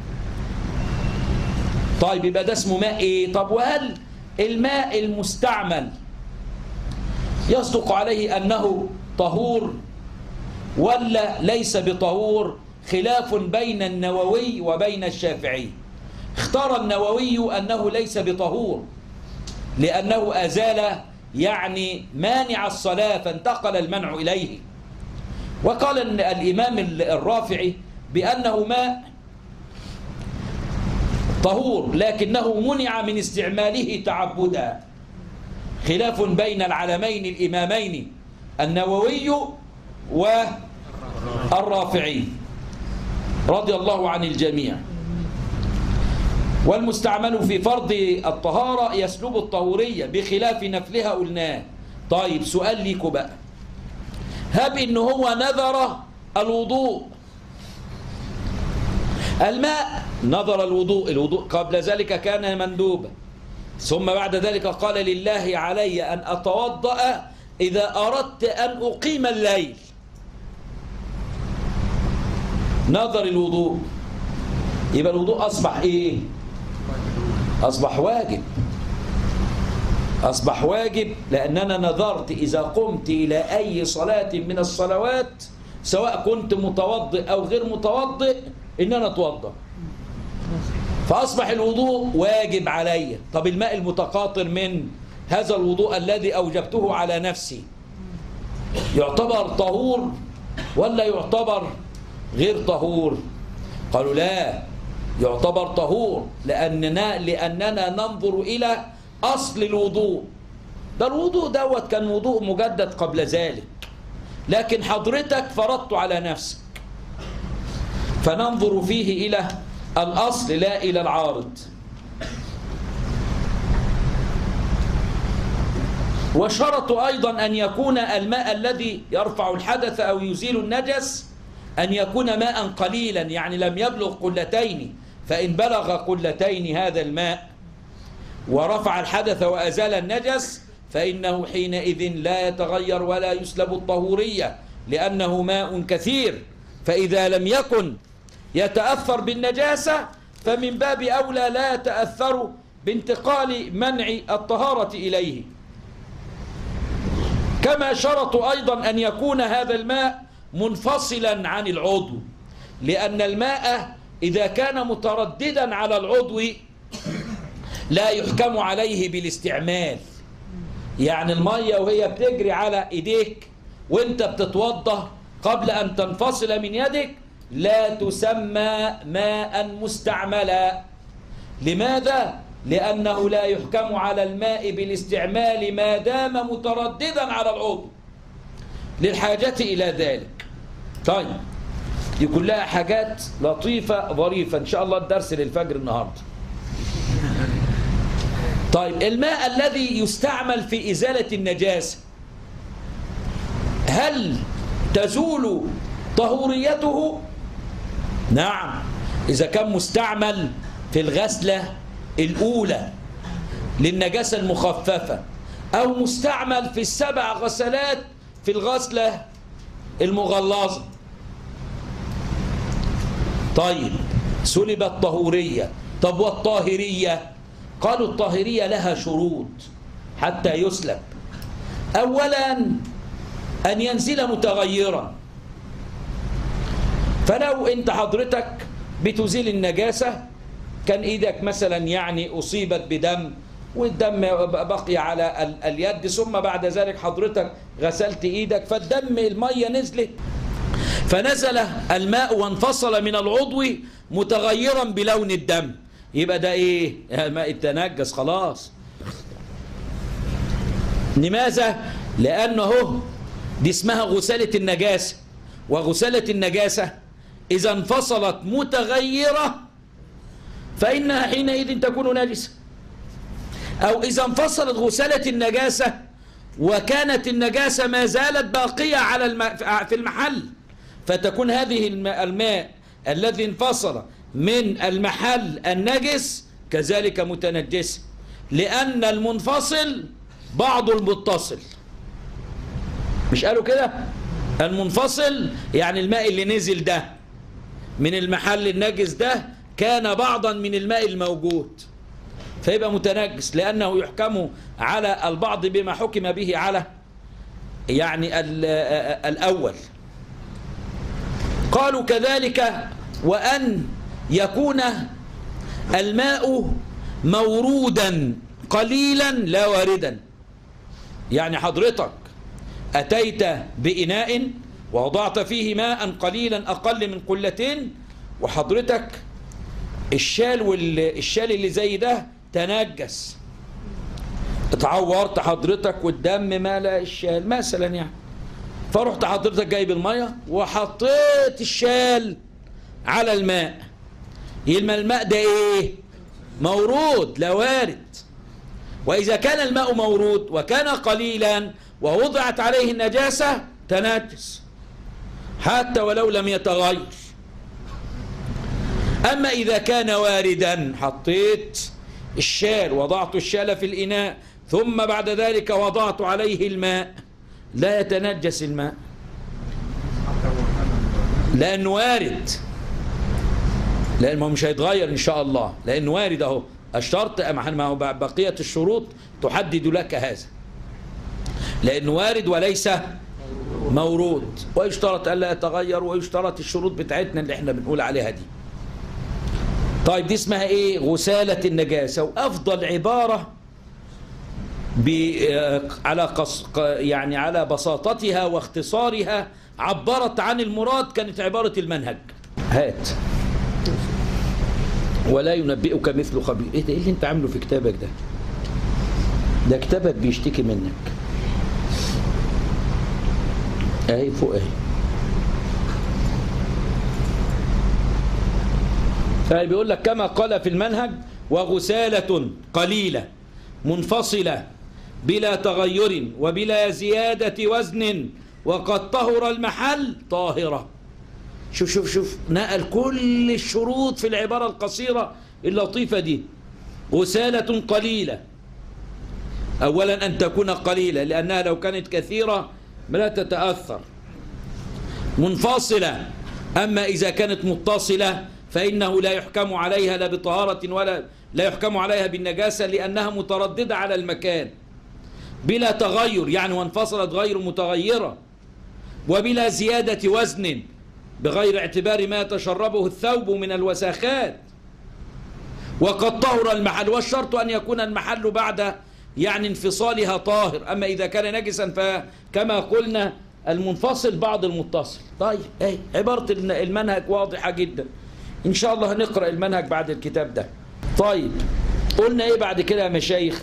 طيب يبقى ده اسمه ماء ايه؟ طب وهل الماء المستعمل يصدق عليه أنه طهور ولا ليس بطهور؟ خلاف بين النووي وبين الشافعي. اختار النووي أنه ليس بطهور لأنه أزال يعني مانع الصلاة فانتقل المنع إليه، وقال الإمام الرافعي بأنه ماء طهور لكنه منع من استعماله تعبدا، خلاف بين العلمين الإمامين النووي والرافعي رضي الله عن الجميع. والمستعمل في فرض الطهارة يسلب الطهورية بخلاف نفلها قلناه. طيب سؤال ليكوا بقى، هب إن هو نذر الوضوء، الماء نذر الوضوء، الوضوء قبل ذلك كان مندوبا، ثم بعد ذلك قال لله علي أن أتوضأ إذا أردت أن أقيم الليل، نذر الوضوء، يبقى الوضوء أصبح إيه؟ أصبح واجب، أصبح واجب لأننا نذرت إذا قمت إلى أي صلاة من الصلوات سواء كنت متوضئ أو غير متوضئ إن أنا أتوضأ، فأصبح الوضوء واجب علي. طب الماء المتقاطر من هذا الوضوء الذي أوجبته على نفسي يعتبر طهور ولا يعتبر غير طهور؟ قالوا لا، يعتبر طهور لأننا, لأننا ننظر إلى أصل الوضوء. ده الوضوء دوت كان وضوء مجدد قبل ذلك، لكن حضرتك فرضت على نفسك، فننظر فيه إلى الأصل لا إلى العارض. وشرطوا أيضا أن يكون الماء الذي يرفع الحدث أو يزيل النجس أن يكون ماء قليلا، يعني لم يبلغ قلتين، فإن بلغ قلتين هذا الماء ورفع الحدث وأزال النجس فإنه حينئذ لا يتغير ولا يسلب الطهورية لأنه ماء كثير، فإذا لم يكن يتأثر بالنجاسة فمن باب أولى لا يتأثر بانتقال منع الطهارة إليه. كما شرطوا أيضا أن يكون هذا الماء منفصلا عن العضو، لأن الماء إذا كان مترددا على العضو لا يحكم عليه بالاستعمال. يعني المية وهي بتجري على إيديك وانت بتتوضأ قبل أن تنفصل من يدك لا تسمى ماء مستعملا. لماذا؟ لأنه لا يحكم على الماء بالاستعمال ما دام مترددا على العضو للحاجة إلى ذلك. طيب دي كلها حاجات لطيفة ظريفة، إن شاء الله الدرس للفجر النهاردة. طيب الماء الذي يستعمل في إزالة النجاسة هل تزول طهوريته؟ نعم، إذا كان مستعمل في الغسلة الأولى للنجاسة المخففة أو مستعمل في السبع غسلات في الغسلة المغلظة. طيب سلبت طهورية. طب والطاهرية؟ قالوا الطاهرية لها شروط حتى يسلب. أولا أن ينزل متغيرا، فلو أنت حضرتك بتزيل النجاسة، كان إيدك مثلا يعني أصيبت بدم والدم بقي على اليد، ثم بعد ذلك حضرتك غسلت إيدك فالدم المية نزلت، فنزل الماء وانفصل من العضو متغيرا بلون الدم، يبقى ده إيه؟ الماء التنجس خلاص. لماذا؟ لأنه دي اسمها غسالة النجاسة، وغسالة النجاسة إذا انفصلت متغيرة فإنها حينئذ تكون نجسة. أو إذا انفصلت غسالة النجاسة وكانت النجاسة ما زالت باقية على الماء في المحل، فتكون هذه الماء, الماء الذي انفصل من المحل النجس كذلك متنجس، لأن المنفصل بعض المتصل. مش قالوا كده؟ المنفصل يعني الماء اللي نزل ده من المحل النجس ده كان بعضا من الماء الموجود، فيبقى متنجس، لأنه يحكم على البعض بما حكم به على يعني الأول. قالوا كذلك وأن يكون الماء مورودا قليلا لا واردا، يعني حضرتك أتيت بإناء ووضعت فيه ماء قليلا أقل من قلتين، وحضرتك الشال والشال اللي زي ده تنجس، اتعورت حضرتك والدم مالأ الشال مثلا يعني، فرحت حضرتك جايب المية وحطيت الشال على الماء، يبقى الماء ده ايه؟ مورود لا وارد. وإذا كان الماء مورود وكان قليلا ووضعت عليه النجاسة تنجس حتى ولو لم يتغير. أما إذا كان واردا، حطيت الشال وضعت الشال في الإناء ثم بعد ذلك وضعت عليه الماء، لا يتنجس الماء لأنه وارد، لأنه مش هيتغير إن شاء الله، لأنه وارد أهو. الشرط ما هو بقية الشروط تحدد لك هذا، لأنه وارد وليس مورود، ويشترط ألا يتغير، ويشترط الشروط بتاعتنا اللي احنا بنقول عليها دي. طيب دي اسمها ايه؟ غسالة النجاسة. وأفضل عبارة على قص يعني على بساطتها واختصارها عبرت عن المراد كانت عبارة المنهج. هات ولا ينبئك مثل خبير. ايه ده؟ ايه اللي انت عامله في كتابك ده؟ ده كتابك بيشتكي منك. اهي فوق اهي. فبيقول لك كما قال في المنهج: وغسالة قليلة منفصلة بلا تغير وبلا زيادة وزن وقد طهر المحل طاهرة. شوف شوف شوف نقل كل الشروط في العبارة القصيرة اللطيفة دي. غسالة قليلة، أولا أن تكون قليلة لأنها لو كانت كثيرة لا تتأثر. منفصلة، أما إذا كانت متصلة فإنه لا يحكم عليها لا بطهارة ولا لا يحكم عليها بالنجاسة لأنها مترددة على المكان. بلا تغير يعني وانفصلت غير متغيرة، وبلا زيادة وزن بغير اعتبار ما يتشربه الثوب من الوساخات، وقد طهر المحل. والشرط أن يكون المحل بعد يعني انفصالها طاهر. أما إذا كان نجسا فكما قلنا المنفصل بعض المتصل. طيب ايه عبارة المنهج واضحة جدا. إن شاء الله هنقرأ المنهج بعد الكتاب ده. طيب قلنا ايه بعد كده يا مشايخ؟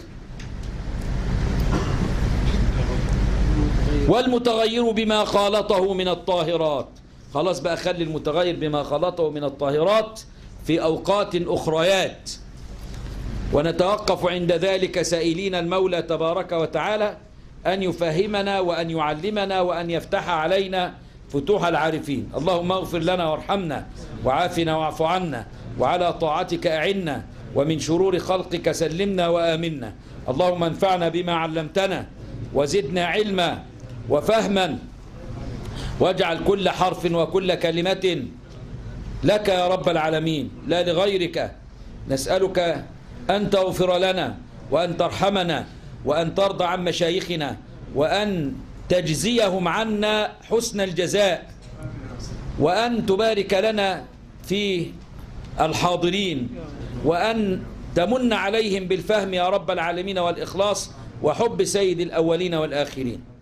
والمتغير بما خالطه من الطاهرات. خلاص بقى، خلي المتغير بما خالطه من الطاهرات في أوقات أخريات، ونتوقف عند ذلك سائلين المولى تبارك وتعالى أن يفهمنا وأن يعلمنا وأن يفتح علينا فتوح العارفين. اللهم اغفر لنا وارحمنا وعافنا واعف عنا وعلى طاعتك أعنا ومن شرور خلقك سلمنا وآمنا. اللهم انفعنا بما علمتنا وزدنا علما وفهما، واجعل كل حرف وكل كلمة لك يا رب العالمين لا لغيرك. نسألك أن تغفر لنا وأن ترحمنا وأن ترضى عن مشايخنا وأن تجزيهم عنا حسن الجزاء، وأن تبارك لنا في الحاضرين، وأن تمن عليهم بالفهم يا رب العالمين والإخلاص وحب سيد الأولين والآخرين.